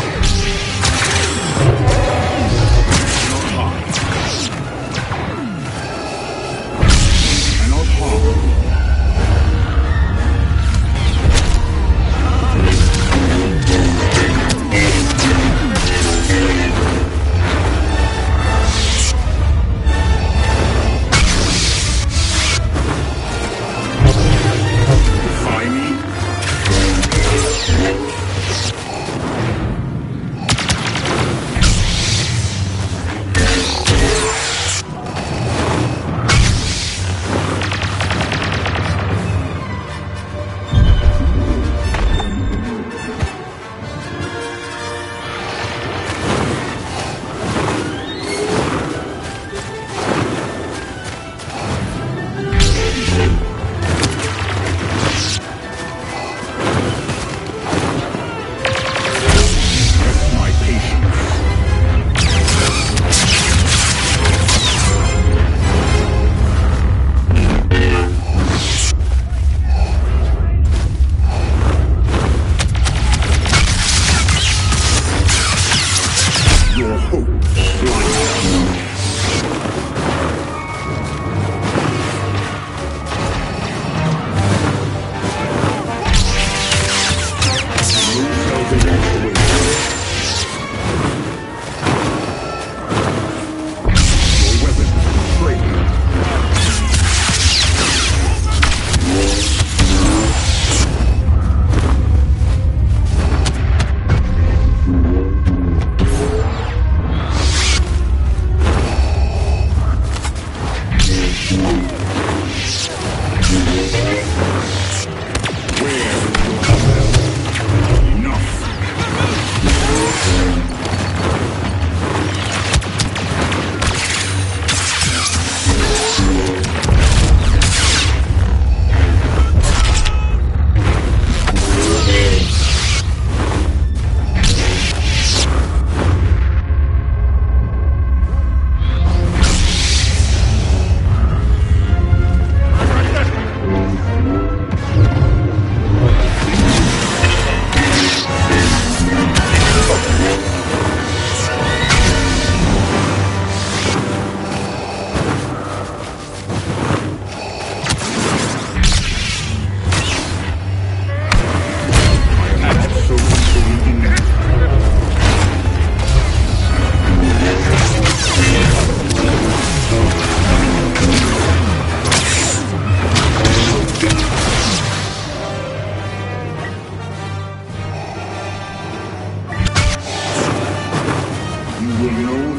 Cannot hide. Cannot harm. Defy me?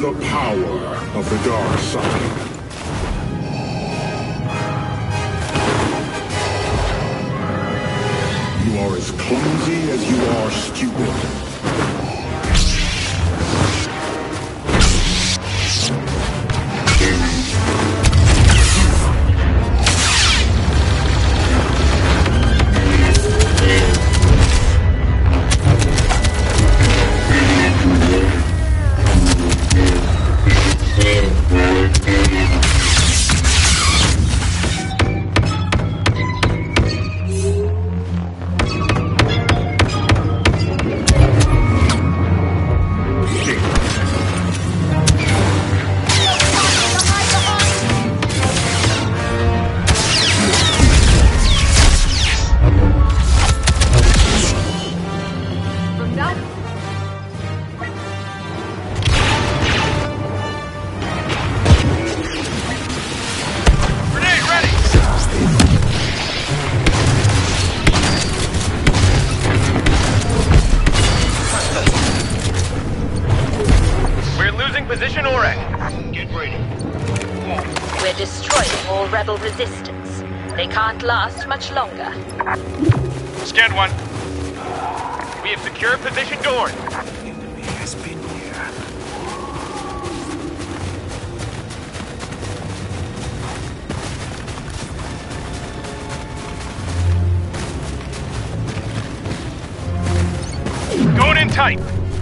the power of the dark side. You are as clumsy as you are stupid. Position, Orek. Get ready. We're destroying all rebel resistance. They can't last much longer. Scan one. We have secured position Gorn. Enemy has been here. Going in tight.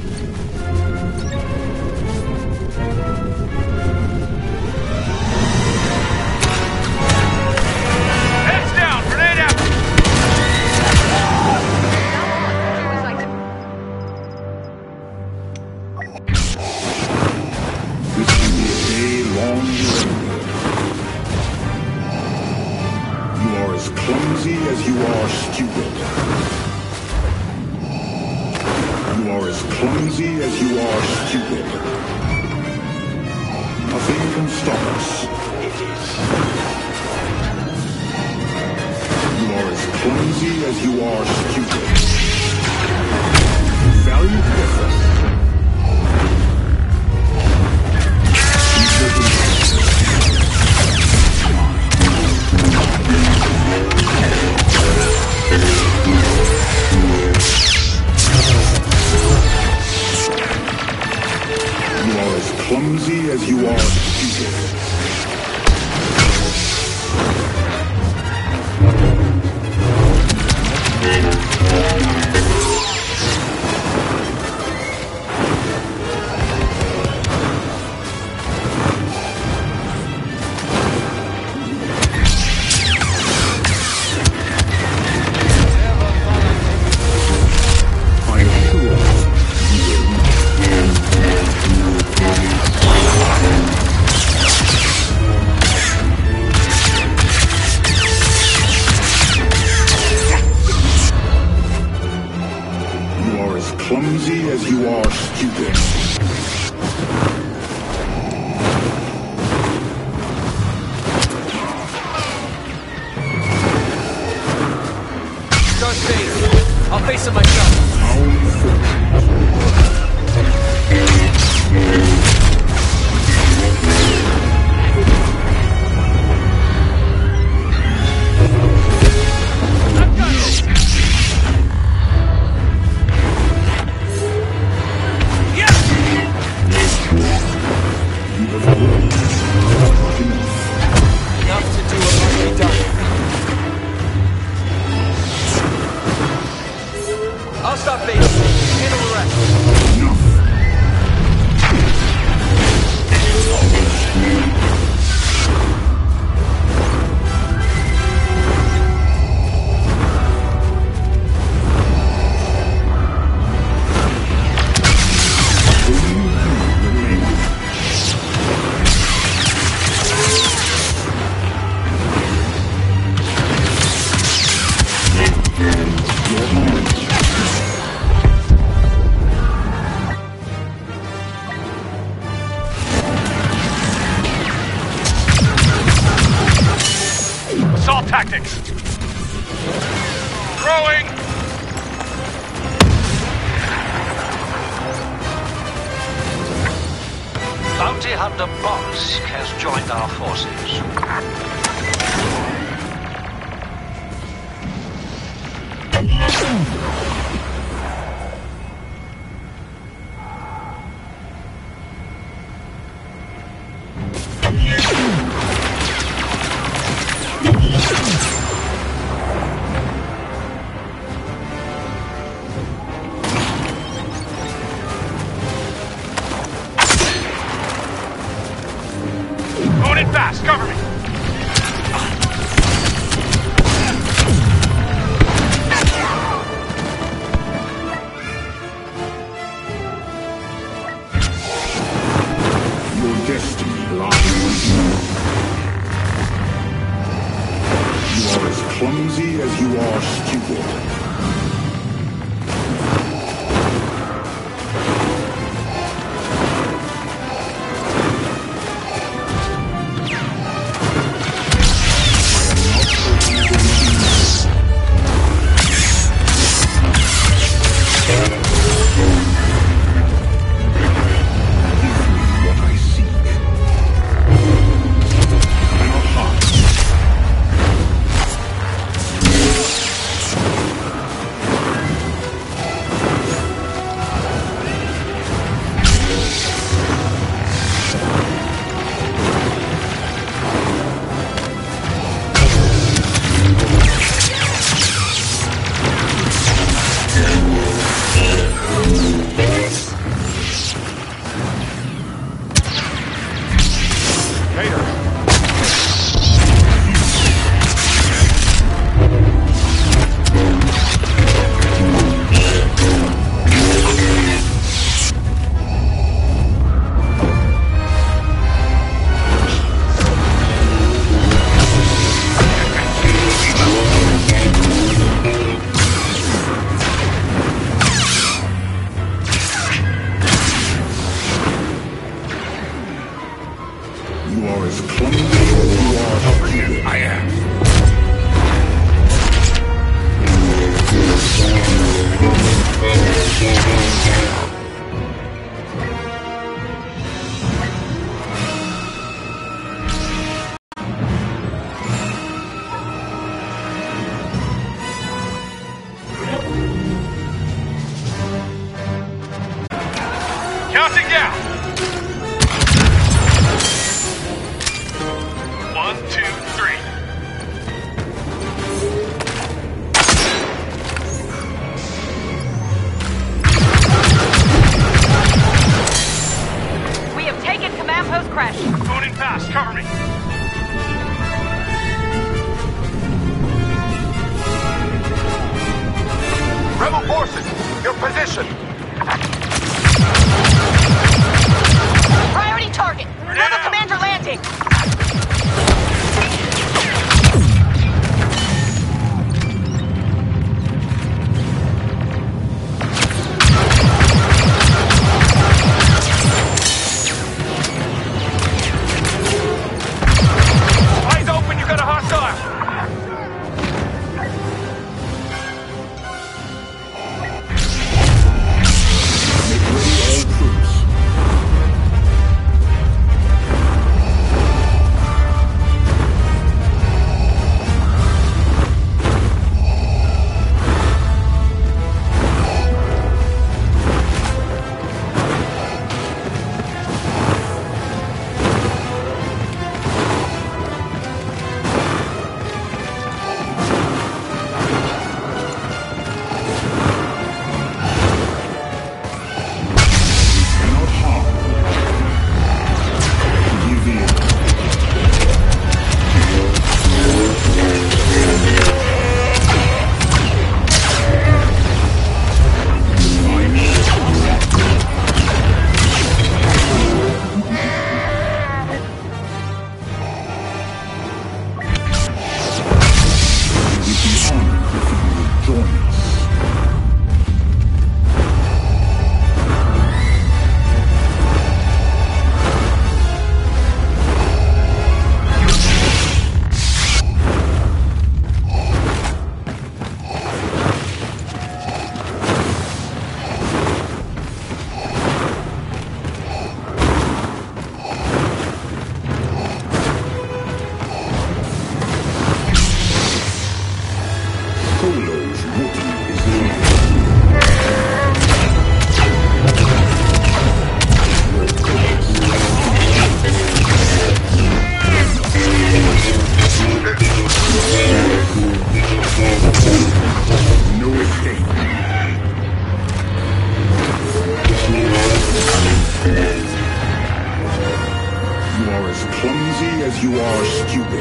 Heads down. Grenade out. This will be a day-long journey. You are as clumsy as you are stupid. You are as clumsy as you are stupid. Nothing can stop us. You are as clumsy as you are stupid. Value different. You are as clumsy as you are stupid. I am sure you are as clumsy as you are stupid. Darth Vader. I'll face him myself. How unfortunate. You have worked hard enough. Enough to do what must be done. I'll stop Vader. Handle the rest. Enough. Assault tactics. Throwing. combined our forces. Going in fast, cover me! Your destiny lies with you. You are as clumsy as you are stupid. as you are stupid.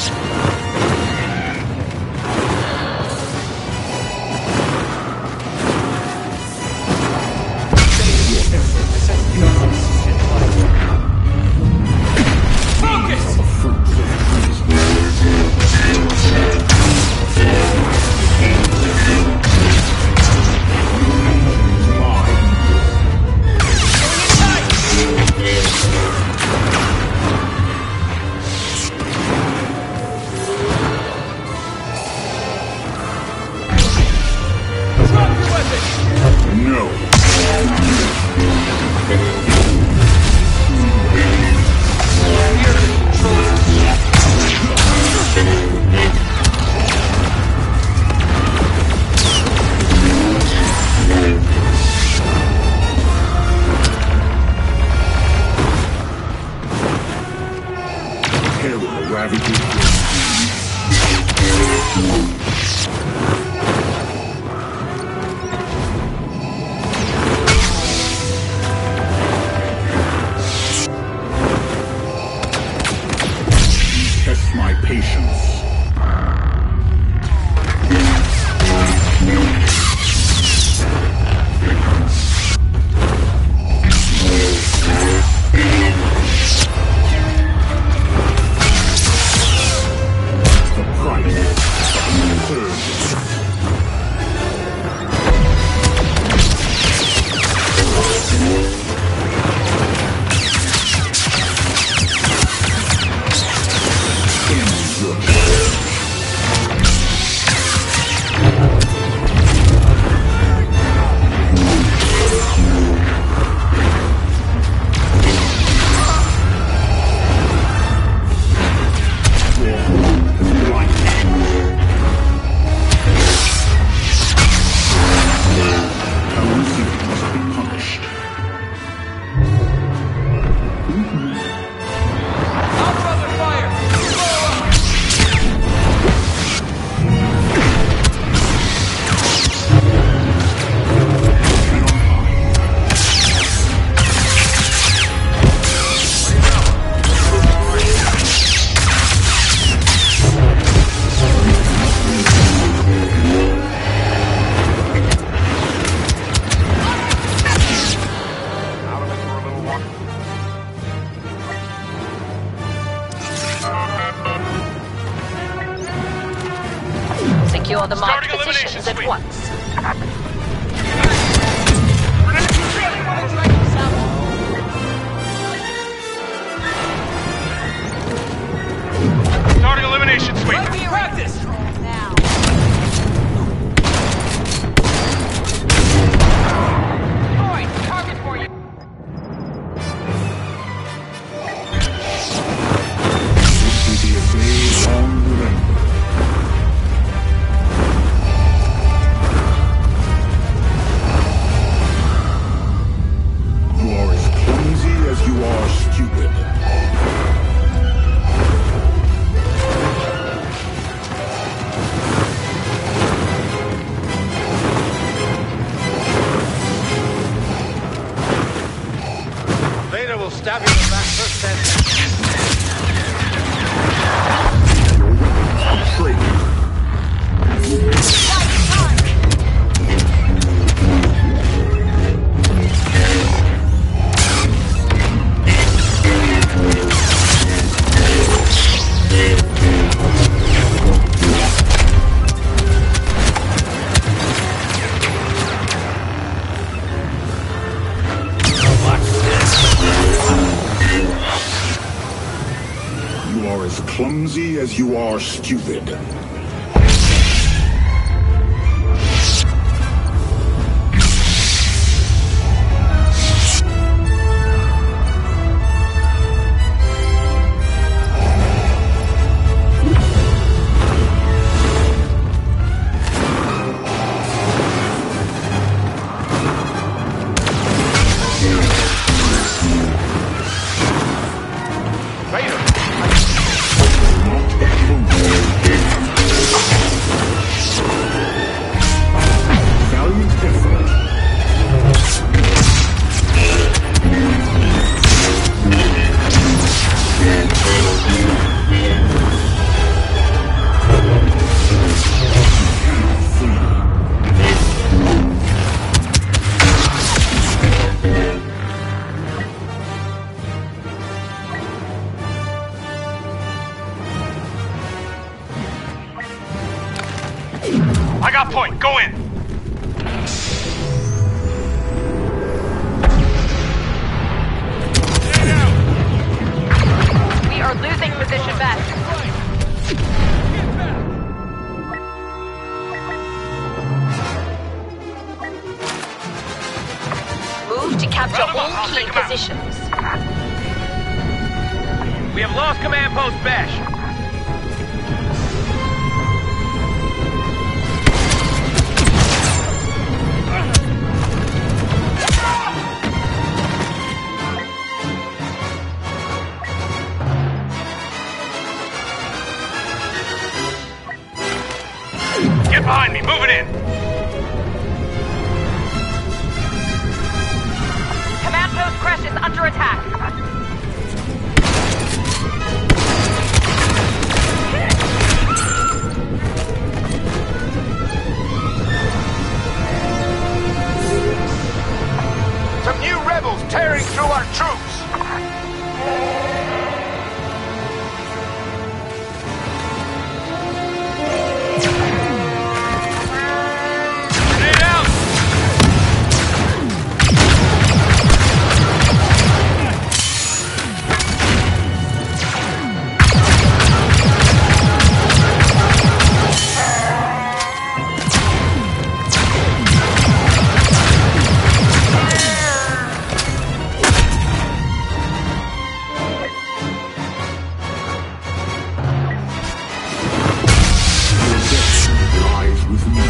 Secure the marked positions at once. Starting elimination sweep. Practice! Alright, target for you. This will be a day long remembered. You are as clumsy as you are stupid. Vader will stab you in the back first ten seconds. Your weapons are trained. You are as clumsy as you are stupid. Vader! Not clumsy. I got point. Go in. We are losing position back. Move to capture Round 'em up. all I'll key take 'em out. positions. We have lost command post Bash. Get behind me. Move it in. Command post Crash is under attack. Some new rebels tearing through our troops. Grenade out. Your destiny lies with me.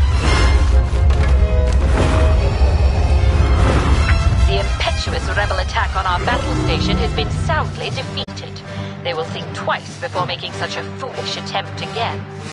The impetuous rebel attack on our battle station has been soundly defeated. They will think twice before making such a foolish attempt again.